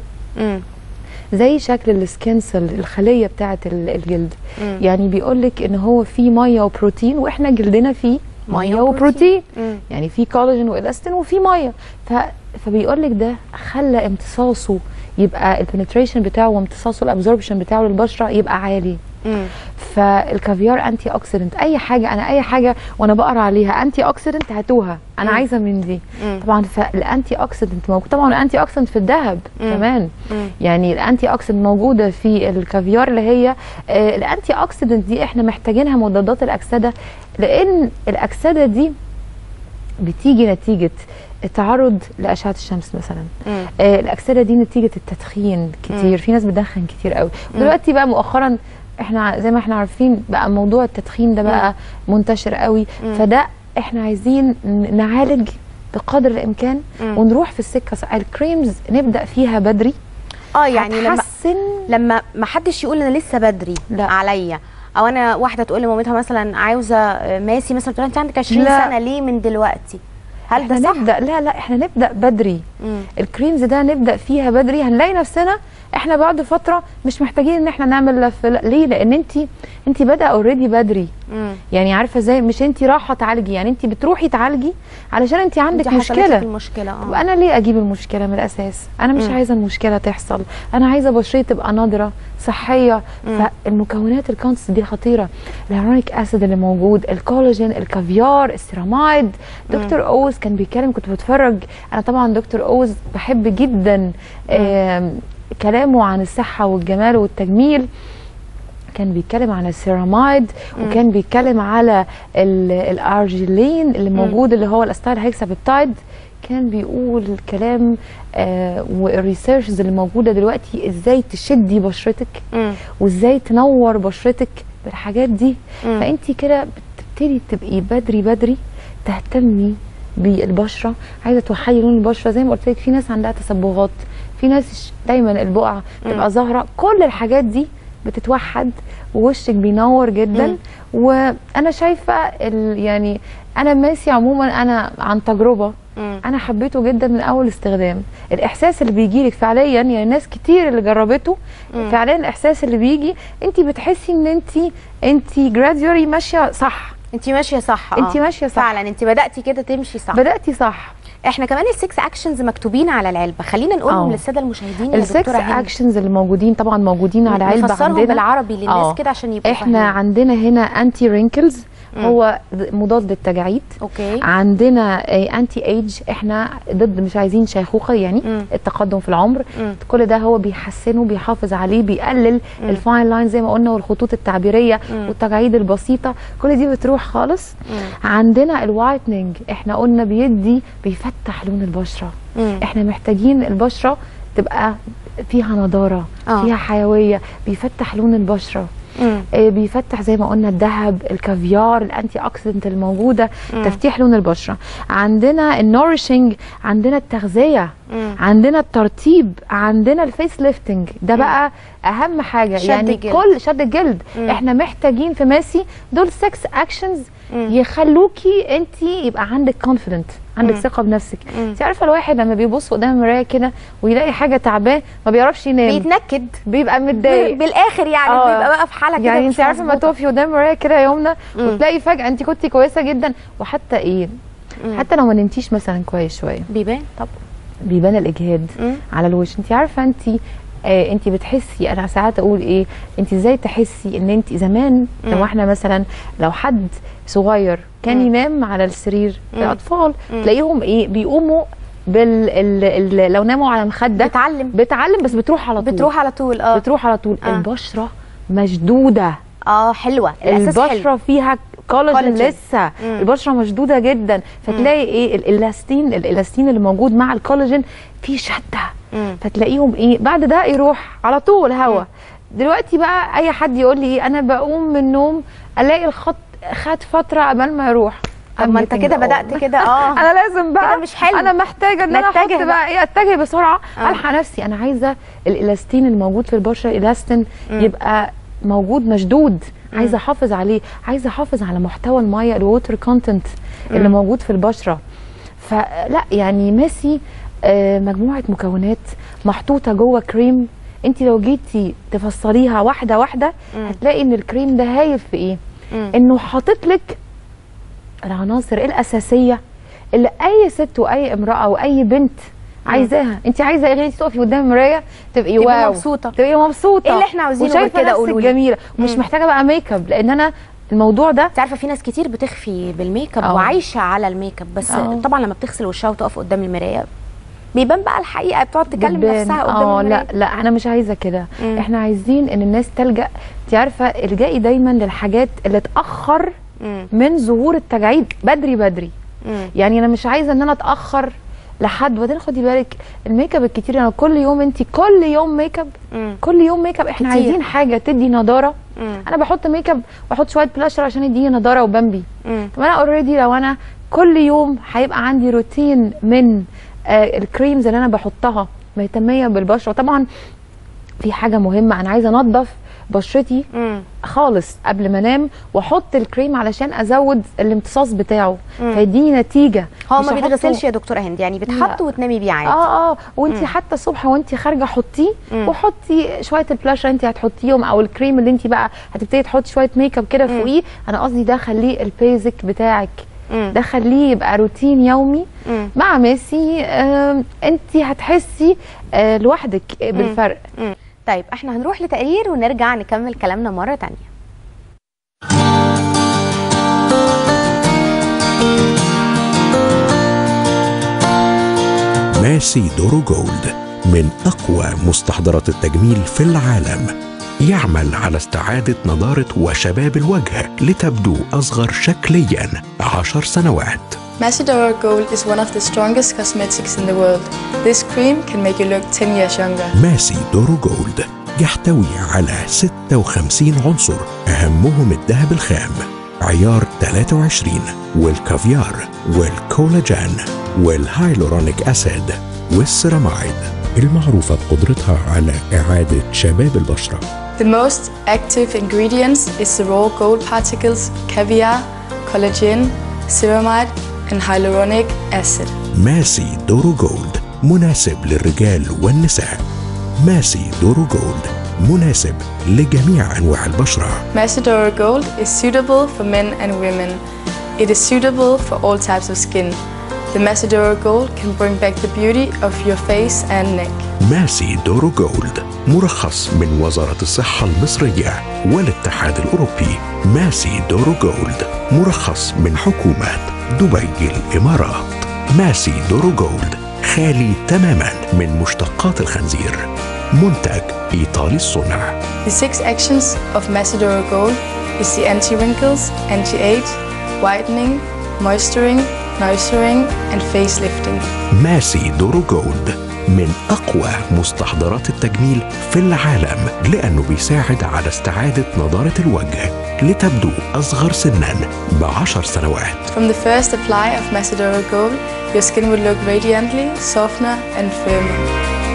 زي شكل السكين سيل، الخليه بتاعه الجلد. يعني بيقول لك ان هو فيه ميه وبروتين، واحنا جلدنا فيه ميه وبروتين. يعني في كولاجين والاستين وفي ميه. فبيقول لك ده خلى امتصاصه يبقى البنتريشن بتاعه وامتصاصه الابزوربشن بتاعه للبشره يبقى عالي. فالكافيار انتي اوكسيدنت. اي حاجه وانا بقرا عليها انتي اوكسيدنت هاتوها، انا عايزه من دي. طبعا فالانتي اوكسيدنت موجود، طبعا الانتي اوكسيدنت في الذهب كمان. يعني الانتي اوكسيدنت موجوده في الكافيار، اللي هي الانتي اوكسيدنت دي احنا محتاجينها مضادات الاكسده، لان الاكسده دي بتيجي نتيجه التعرض لاشعه الشمس مثلا. الاكسده دي نتيجه التدخين كتير. في ناس بتدخن كتير قوي، ودلوقتي بقى مؤخرا احنا زي ما احنا عارفين بقى موضوع التدخين ده بقى منتشر قوي. فده احنا عايزين نعالج بقدر الامكان ونروح في السكه. الكريمز نبدا فيها بدري. يعني لما ما حدش يقول انا لسه بدري عليا، او انا واحده تقول لمامتها مثلا عاوزه ماسي مثلا، تقول انت عندك 20 سنه ليه من دلوقتي؟ هل ده صح؟ لا احنا نبدا بدري. الكريمز ده نبدا فيها بدري، هنلاقي نفسنا احنا بعد فتره مش محتاجين ان احنا نعمل لف. ليه؟ لان انت بادئه اوريدي بدري. يعني عارفه ازاي؟ مش انت رايحه تعالجي، يعني انت بتروحي تعالجي علشان انت عندك مشكله. وانا ليه اجيب المشكله من الاساس؟ انا مش عايزه المشكله تحصل، انا عايزه بشرتي تبقى نضره صحيه. فالمكونات الكونس دي خطيره. الهيالورونيك اسيد اللي موجود، الكولاجين، الكافيار، السيرامايد. دكتور اوز كان بيتكلم، كنت بتفرج انا طبعا دكتور اوز بحب جدا كلامه عن الصحه والجمال والتجميل. كان بيتكلم عن السيرامايد، وكان بيتكلم على الارجيلين اللي موجود اللي هو الاستايل هيكسابيبتايد. كان بيقول الكلام والريسيرشز اللي موجوده دلوقتي ازاي تشدي بشرتك وازاي تنور بشرتك بالحاجات دي. فانت كده بتبتدي تبقي بدري تهتمي بالبشره. عايزه توحدي لون البشره زي ما قلت لك. في ناس عندها تصبغات، في ناس دايما البقعه تبقى ظاهره. كل الحاجات دي بتتوحد ووشك بينور جدا. وانا شايفه يعني انا ماسي عموما انا عن تجربه انا حبيته جدا من اول استخدام. الاحساس اللي بيجي لك فعليا، يعني ناس كتير اللي جربته فعليا الاحساس اللي بيجي انت بتحسي ان انت جراديولي ماشيه صح. انت ماشيه صح. انت ماشيه صح فعلا. انت بداتي كده تمشي صح. بداتي صح. احنا كمان ال6 اكشنز مكتوبين على العلبه، خلينا نقولهم للساده المشاهدين. ال6 اكشنز اللي موجودين طبعا موجودين على العلبه. نفسرهم بالعربي للناس كده عشان يبقوا احنا فاهمين. عندنا هنا انتي رينكلز، هو مضاد للتجاعيد. عندنا انتي ايج، احنا ضد مش عايزين شيخوخه يعني التقدم في العمر. كل ده هو بيحسنه، بيحافظ عليه، بيقلل الفاين لاين زي ما قلنا والخطوط التعبيريه والتجاعيد البسيطه، كل دي بتروح خالص. عندنا الوايتنينج، احنا قلنا بيفتح لون البشره. احنا محتاجين البشره تبقى فيها نضاره، فيها حيويه، بيفتح لون البشره. بيفتح زي ما قلنا الذهب، الكافيار، الانتي اوكسيدنت الموجوده، تفتيح لون البشره. عندنا النورشنج، عندنا التغذيه، عندنا الترطيب، عندنا الفيس ليفتنج. ده بقى اهم حاجه. يعني كل شد الجلد احنا محتاجين في ماسي دول 6 اكشنز يخلوكي انت يبقى عندك كونفيدنت، عندك ثقه بنفسك. انت عارفه الواحد لما بيبص قدام المرايه كده ويلاقي حاجه تعباه ما بيعرفش ينام، بيتنكد، بيبقى متضايق بالاخر يعني. بيبقى بقى في حاله كده. يعني انت عارفه ما تقفي قدام المرايه كده يا يمنى وتلاقي فجاه انت كنتي كويسه جدا، وحتى حتى لو ما نمتيش مثلا كويس شويه بيبان. طب بيبان الاجهاد على الوش. انت عارفه انت بتحسي، انا ساعات اقول انت ازاي تحسي ان انت زمان لو احنا مثلا لو حد صغير كان ينام على السرير، الاطفال تلاقيهم بيقوموا لو ناموا على مخده بتعلم بس بتروح على طول. البشره مشدوده. حلوه. البشره فيها كولاجين لسه. البشره مشدوده جدا، فتلاقي الالاستين اللي موجود مع الكولاجين في شده. فتلاقيهم بعد ده يروح على طول هوا. دلوقتي بقى اي حد يقول لي انا بقوم من النوم الاقي الخط خد فتره قبل ما يروح. طب ما انت كده بدات كده انا لازم بقى كده مش حلو. انا محتاجه ان انا احط بقى ايه، اتجه بسرعه الحق نفسي. انا عايزه الالاستين الموجود في البشره، الاستين يبقى موجود مشدود، عايزه احافظ عليه، عايزه احافظ على محتوى الميه، الووتر كونتنت اللي موجود في البشره. فلا يعني ماسي مجموعه مكونات محطوطه جوه كريم. انت لو جيتي تفصليها واحده واحده هتلاقي ان الكريم ده هايل في ايه؟ انه حاطط لك العناصر الاساسيه اللي اي ست واي امراه واي بنت عايزاها. انت عايزه ايه؟ انت تقفي قدام المرايه تبقي واو، مبسوطه، تبقي مبسوطه، ايه اللي احنا عاوزينه غير كده؟ قولوا لي. جميله ومش محتاجه بقى ميك اب، لان انا الموضوع ده انت عارفه في ناس كتير بتخفي بالميك اب وعايشه على الميك اب، بس طبعا لما بتغسل وشها وتقف قدام المرايه بيبان بقى الحقيقه، بتقعد تكلم نفسها قدام المرايه. لا انا مش عايزه كده. احنا عايزين ان الناس تلجا، انت عارفه الجائي دايما للحاجات اللي تاخر من ظهور التجاعيد بدري. يعني انا مش عايزه ان انا اتاخر لحد. وبعدين خدي بالك الميك اب الكتير، انا كل يوم انت كل يوم ميك اب، كل يوم ميك اب. احنا كتير. عايزين حاجه تدي نضاره. انا بحط ميك اب واحط شويه بلاشر عشان يديني نضاره وبمبي. طب انا اوريدي لو انا كل يوم هيبقى عندي روتين من الكريمز اللي انا بحطها مهتميه بالبشره. طبعا في حاجه مهمه، انا عايزه انضف بشرتي خالص قبل ما انام واحط الكريم علشان ازود الامتصاص بتاعه فيديني نتيجه. هو ما بيتغسلش يا دكتوره هند، يعني بتحط وتنامي بيه عادي. وانت حتى الصبح وانت خارجه حطيه، وحطي شويه البلاشر انت هتحطيهم او الكريم اللي انت بقى هتبتدي تحطي شويه ميك اب كده فوقيه. انا قصدي ده خليه البيزك بتاعك، ده خليه يبقى روتين يومي مع ماسي. انت هتحسي لوحدك بالفرق. طيب احنا هنروح لتقرير ونرجع نكمل كلامنا مرة تانية. ماسي دورو جولد من أقوى مستحضرات التجميل في العالم، يعمل على استعادة نضارة وشباب الوجه لتبدو أصغر شكلياً 10 سنوات. Masi Doro Gold is one of the strongest cosmetics in the world. This cream can make you look 10 years younger. ماسي دورو جولد يحتوي على 56 عنصر، أهمهم الذهب الخام عيار 23 والكافيار والكولاجين والهايلورونيك أسيد والسيراميد، المعروفة بقدرتها على إعادة شباب البشرة. The most active ingredients is the raw gold particles, caviar, collagen, ceramide and hyaluronic acid. ماسي دورو جولد مناسب للرجال والنساء. ماسي دورو جولد مناسب لجميع أنواع البشرة. Masi Doro Gold is suitable for men and women. It is suitable for all types of skin. The Masi Doro Gold can bring back the beauty of your face and neck. ماسي دورو جولد مرخص من وزارة الصحة المصرية والاتحاد الأوروبي. ماسي دورو جولد مرخص من حكومة دبي الإمارات. ماسي دورو جولد خالي تماما من مشتقات الخنزير، منتج إيطالي الصنع. The 6 actions of Masi Doro Gold is the anti-wrinkles, anti-age, whitening, moisturing, nourishing and facelifting. ماسي دورو جولد من أقوى مستحضرات التجميل في العالم، لأنه بيساعد على استعادة نضارة الوجه لتبدو أصغر سناً ب10 سنوات. From the first apply of Masi Doro Gold, your skin will look radiantly, softer and firmer.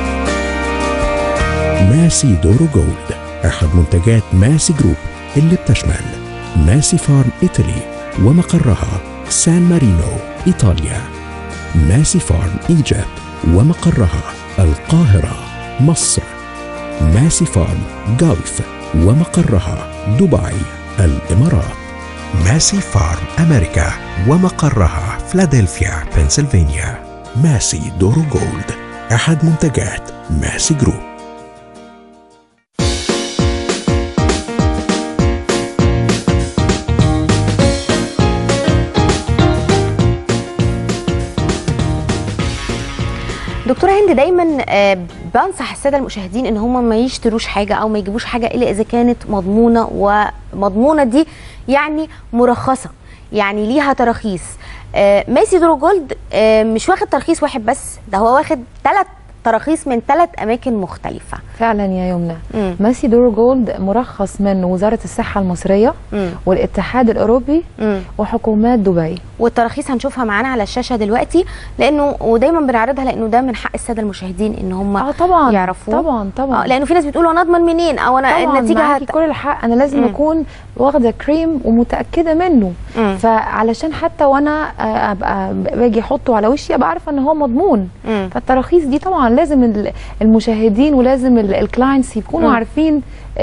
ماسي دورو جولد أحد منتجات ماسي جروب اللي بتشمل ماسي فارم إيطالي ومقرها سان مارينو إيطاليا، ماسي فارم إيجيبت ومقرها القاهرة مصر، ماسي فارم جولف ومقرها دبي الإمارات، ماسي فارم أمريكا ومقرها فلادلفيا بنسلفانيا. ماسي دورو جولد أحد منتجات ماسي جروب. دكتورة هند دايما بنصح الساده المشاهدين ان هم ما يشتروش حاجه او ما يجيبوش حاجه الا اذا كانت مضمونه، ومضمونه دي يعني مرخصه، يعني ليها تراخيص. ماسي دورو جولد مش واخد ترخيص واحد بس، ده هو واخد 3 تراخيص من 3 اماكن مختلفه. فعلا يا يمنى. ماسي دورو جولد مرخص من وزاره الصحه المصريه والاتحاد الاوروبي وحكومات دبي. والتراخيص هنشوفها معانا على الشاشه دلوقتي، لانه ودايما بنعرضها لانه ده من حق الساده المشاهدين ان هم طبعا يعرفوه. طبعا لانه في ناس بتقول انا اضمن منين، او انا النتيجه كل الحق انا لازم اكون واخده كريم ومتاكده منه. فعلشان حتى وانا ابقى باجي احطه على وشي ابقى عارفه ان هو مضمون. فالتراخيص دي طبعا لازم المشاهدين ولازم الكلاينتس يكونوا عارفين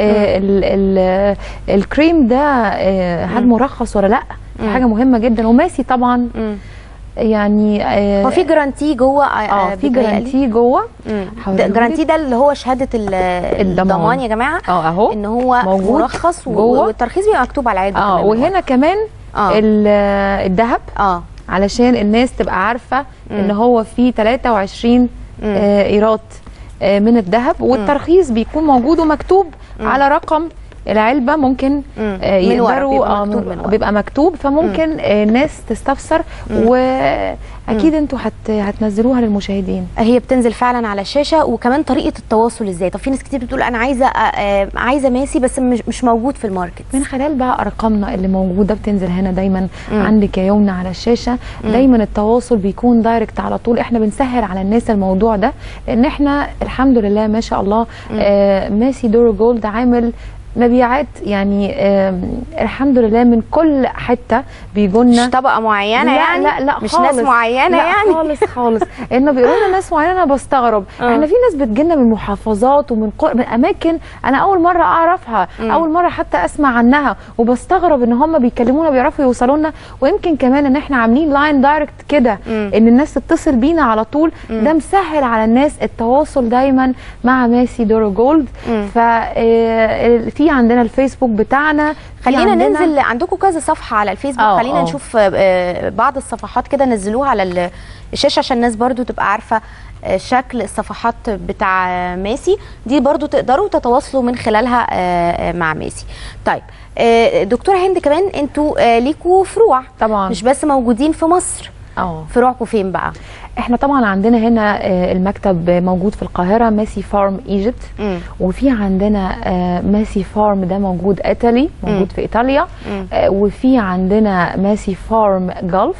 الكريم ده هل مرخص ولا لا. دي حاجه مهمه جدا. وماسي طبعا يعني هو في جرانتي جوه. في جرانتي جوه. جرانتي ده اللي هو شهاده الضمان يا جماعه. اهو ان هو مرخص والترخيص بيبقى مكتوب على العلبه. وهنا كمان الذهب علشان الناس تبقى عارفه ان هو فيه 23 ايرات من الذهب. والترخيص بيكون موجود ومكتوب على رقم العلبه. ممكن يقدروا بيبقى مكتوب فممكن الناس تستفسر. واكيد انتوا هتنزلوها للمشاهدين. هي بتنزل فعلا على الشاشه. وكمان طريقه التواصل ازاي؟ طب في ناس كتير بتقول انا عايزه ماسي بس مش موجود في الماركت. من خلال بقى ارقامنا اللي موجوده بتنزل هنا دايما عندك يا يمنى على الشاشه. دايما التواصل بيكون دايركت على طول. احنا بنسهل على الناس الموضوع ده لان احنا الحمد لله ما شاء الله ماسي دورو جولد عامل مبيعات يعني الحمد لله من كل حته بيجولنا. مش طبقه معينه يعني؟ لا مش خالص. ناس معينه لا يعني؟ خالص انه بيقولوا لنا ناس معينه. انا بستغرب. احنا في ناس بتجيلنا من محافظات ومن اماكن انا اول مره اعرفها. اول مره حتى اسمع عنها وبستغرب ان هم بيكلمونا بيعرفوا يوصلوا لنا. ويمكن كمان ان احنا عاملين لاين دايركت كده ان الناس تتصل بينا على طول. ده مسهل على الناس التواصل دايما مع ماسي دورو جولد. في عندنا الفيسبوك بتاعنا. خلينا ننزل عندكم كذا صفحه على الفيسبوك. خلينا نشوف بعض الصفحات كده نزلوها على الشاشه عشان الناس برضو تبقى عارفه شكل الصفحات بتاع ماسي دي. برضو تقدروا تتواصلوا من خلالها مع ماسي. طيب دكتوره هند كمان انتوا ليكوا فروع طبعا مش بس موجودين في مصر. فروعكم فين بقى؟ احنا طبعا عندنا هنا المكتب موجود في القاهره ماسي فارم ايجيبت. وفي عندنا ماسي فارم ده موجود ايطالي موجود في ايطاليا. وفي عندنا ماسي فارم جلف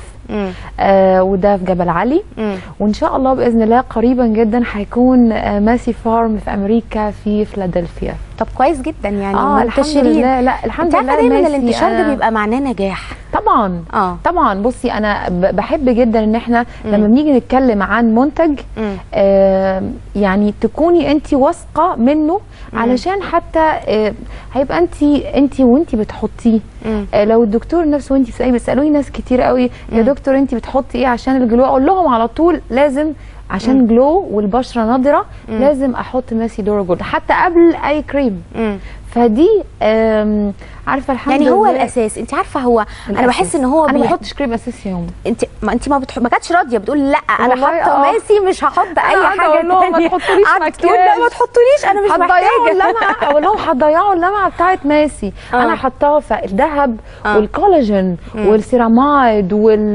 وده في جبل علي. وان شاء الله باذن الله قريبا جدا هيكون ماسي فارم في امريكا في فيلادلفيا. طب كويس جدا يعني الحمد لله. لا الحمد لله دايما الانتشار ده بيبقى معناه نجاح. طبعا طبعا. بصي انا بحب جدا ان احنا لما بنيجي نتكلم عن منتج يعني تكوني انت واثقه منه علشان حتى هيبقى انت وانت بتحطيه. لو الدكتور نفسه وانت بتسالوني ناس كتير قوي يا دكتور انت بتحطي ايه عشان الجلو؟ اقول لهم على طول لازم عشان جلو والبشره نضره لازم احط ماسي دورو جولد حتى قبل اي كريم. فدي عارفه الحمد يعني لله هو الاساس. انت عارفه هو الأساس. انا بحس ان هو انا ما بحطش كريم اساسي يوم. انت ما كانتش راضيه بتقول لا انا حاطه ماسي مش هحط اي حاجه ثانيه. ما تحطوليش مكياج. لا ما تحطوليش انا مش محتاجه. اقول لهم هتضيعوا اللمعه بتاعت ماسي. انا حطاها في الذهب والكولاجين والسيرامايد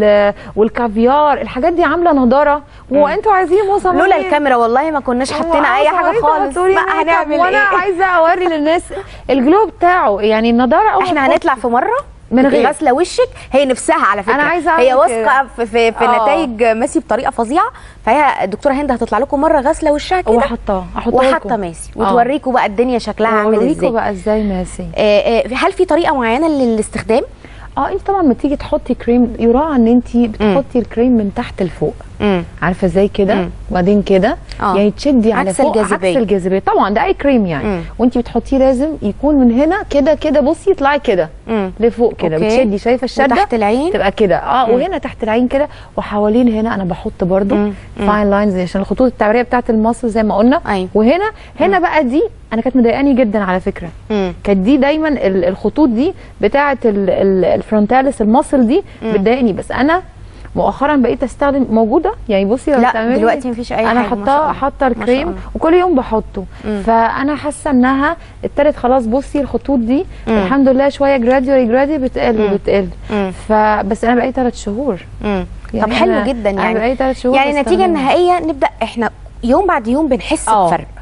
والكافيار. الحاجات دي عامله نضاره وانتوا عايزين مصممين. لولا الكاميرا والله ما كناش حطينا اي حاجه خالص. ما هنعمل ايه؟ وانا عايزه اوري للناس الجلو بتاعه يعني النضاره. احنا هنطلع في مره من غير غسله وشك. هي نفسها على فكره انا عايزه هي واثقه في نتائج ماسي بطريقه فظيعه. فهي الدكتوره هند هتطلع لكم مره غسله وشها كده وحاطه ماسي وتوريكم بقى الدنيا شكلها عامل ازاي. اوريكم بقى ازاي ماسي. هل في طريقه معينه للاستخدام؟ انت طبعا لما تيجي تحطي كريم يراعى ان انت بتحطي الكريم من تحت لفوق. عارفه زي كده وبعدين كده يعني تشدي على فوق عكس الجاذبيه. طبعا ده اي كريم يعني وانت بتحطيه لازم يكون من هنا كده بصي يطلعي كده لفوق كده. بتشدي شايفه الشده تحت العين تبقى كده وهنا تحت العين كده. وحوالين هنا انا بحط برده فاين لاينز عشان الخطوط التعبيريه بتاعه المصل زي ما قلنا. وهنا بقى دي انا كانت مضايقاني جدا على فكره. كانت دي دايما الخطوط دي بتاعه الفرونتاليس المصل دي بتضايقني. بس انا مؤخرا بقيت استخدم موجوده يعني. بصي لا دلوقتي مفيش اي حاجه. انا حاطه الكريم وكل يوم بحطه. فانا حاسه انها ابتدت خلاص. بصي الخطوط دي الحمد لله شويه جراديولي بتقل. فبس انا بقيت 3 شهور. يعني طب حلو جدا يعني. بقيت 3 شهور يعني النتيجه النهائيه نبدا احنا يوم بعد يوم بنحس بفرق.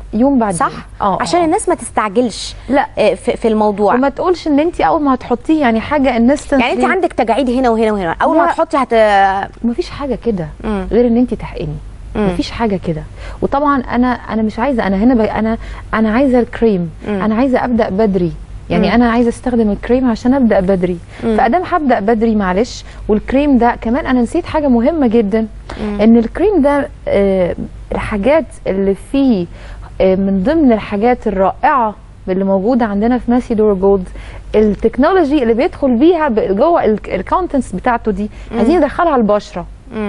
يوم بعد صح؟ عشان الناس ما تستعجلش لا في الموضوع، وما تقولش ان انت اول ما هتحطيه يعني حاجه انستنت. يعني انت عندك تجاعيد هنا وهنا وهنا، اول ما تحطي مفيش حاجه كده غير ان انت تحقني. مفيش حاجه كده. وطبعا انا مش عايزه، انا هنا انا عايزه الكريم، انا عايزه ابدا بدري، يعني انا عايزه استخدم الكريم عشان ابدا بدري. فادام هبدا بدري معلش. والكريم ده كمان انا نسيت حاجه مهمه جدا، ان الكريم ده الحاجات اللي فيه من ضمن الحاجات الرائعه اللي موجوده عندنا في ماسي دور جولد، التكنولوجي اللي بيدخل بيها جوه الكونتنتس بتاعته دي عايزين ندخلها البشره.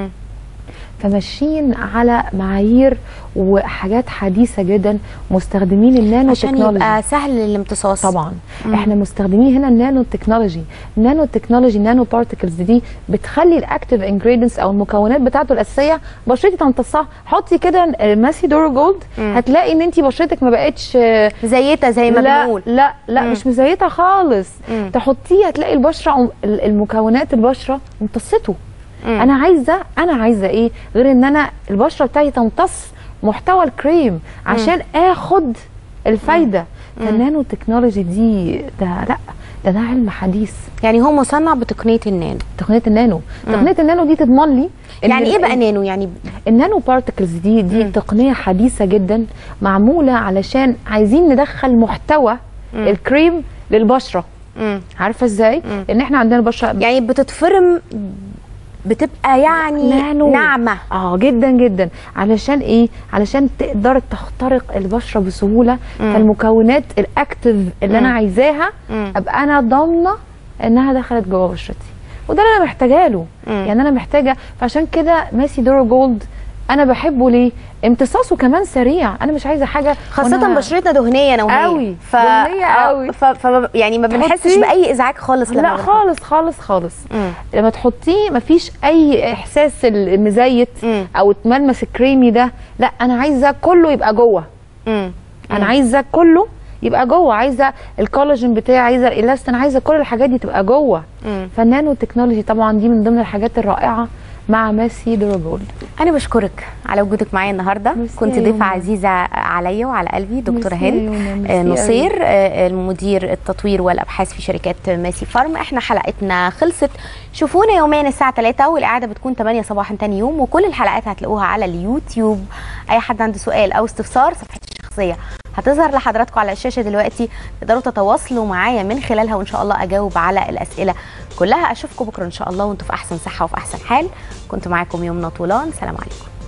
فماشيين على معايير وحاجات حديثه جدا، مستخدمين النانو تكنولوجي عشان يبقى سهل الامتصاص. طبعا احنا مستخدمين هنا النانو تكنولوجي. النانو تكنولوجي، النانو بارتكلز دي بتخلي الاكتيف انجريدينتس او المكونات بتاعته الاساسيه بشرتي تمتصها. حطي كده ماسي دور جولد هتلاقي ان انت بشرتك ما بقتش مزيته زي ما بنقول. لا مش مزيته خالص. تحطيه هتلاقي البشره المكونات البشره امتصته. انا عايزه ايه غير ان انا البشره بتاعتي تمتص محتوى الكريم عشان اخد الفايده. فالنانو تكنولوجي دي ده علم حديث. يعني هو مصنع بتقنيه النانو. تقنيه النانو دي تضمن لي يعني ايه بقى نانو؟ يعني النانو بارتكلز دي تقنيه حديثه جدا، معموله علشان عايزين ندخل محتوى الكريم للبشره. عارفه ازاي؟ ان احنا عندنا بشره يعني بتتفرم، بتبقى يعني ناعمه جدا جدا. علشان ايه؟ علشان تقدر تخترق البشره بسهوله. فالمكونات الاكتيف اللي انا عايزاها ابقى انا ضامنه انها دخلت جوه بشرتي، وده اللي انا محتاجه له. يعني انا محتاجه، فعشان كده ماسي دور جولد انا بحبه. ليه؟ امتصاصه كمان سريع. انا مش عايزه حاجه، خاصه بشرتنا دهنيه نوعيه قوي دهنيه قوي، يعني ما بنحسش باي ازعاج خالص. لا خالص خالص خالص. لما تحطيه مفيش اي احساس المزيت او تملمس الكريمي ده. لا انا عايزه كله يبقى جوه. انا عايزه كله يبقى جوه، عايزه الكولاجين بتاعي، عايزه الالاستين، عايزه كل الحاجات دي تبقى جوه. فالنانو تكنولوجي طبعا دي من ضمن الحاجات الرائعه مع ماسي دور جولد. انا بشكرك على وجودك معايا النهارده، كنت ضيفه عزيزه عليا وعلى قلبي. دكتوره هند نصير، المدير التطوير والابحاث في شركات ماسي فارم. احنا حلقتنا خلصت. شوفونا يوميا الساعه 3 والاعاده بتكون 8 صباحا تاني يوم، وكل الحلقات هتلاقوها على اليوتيوب. اي حد عنده سؤال او استفسار، صفحتي الشخصيه هتظهر لحضراتكم على الشاشه دلوقتي، تقدروا تتواصلوا معايا من خلالها، وان شاء الله اجاوب على الاسئله كلها. اشوفكم بكره ان شاء الله وانتم في احسن صحه وفي احسن حال. كنت معاكم يمنى طولان، سلام عليكم.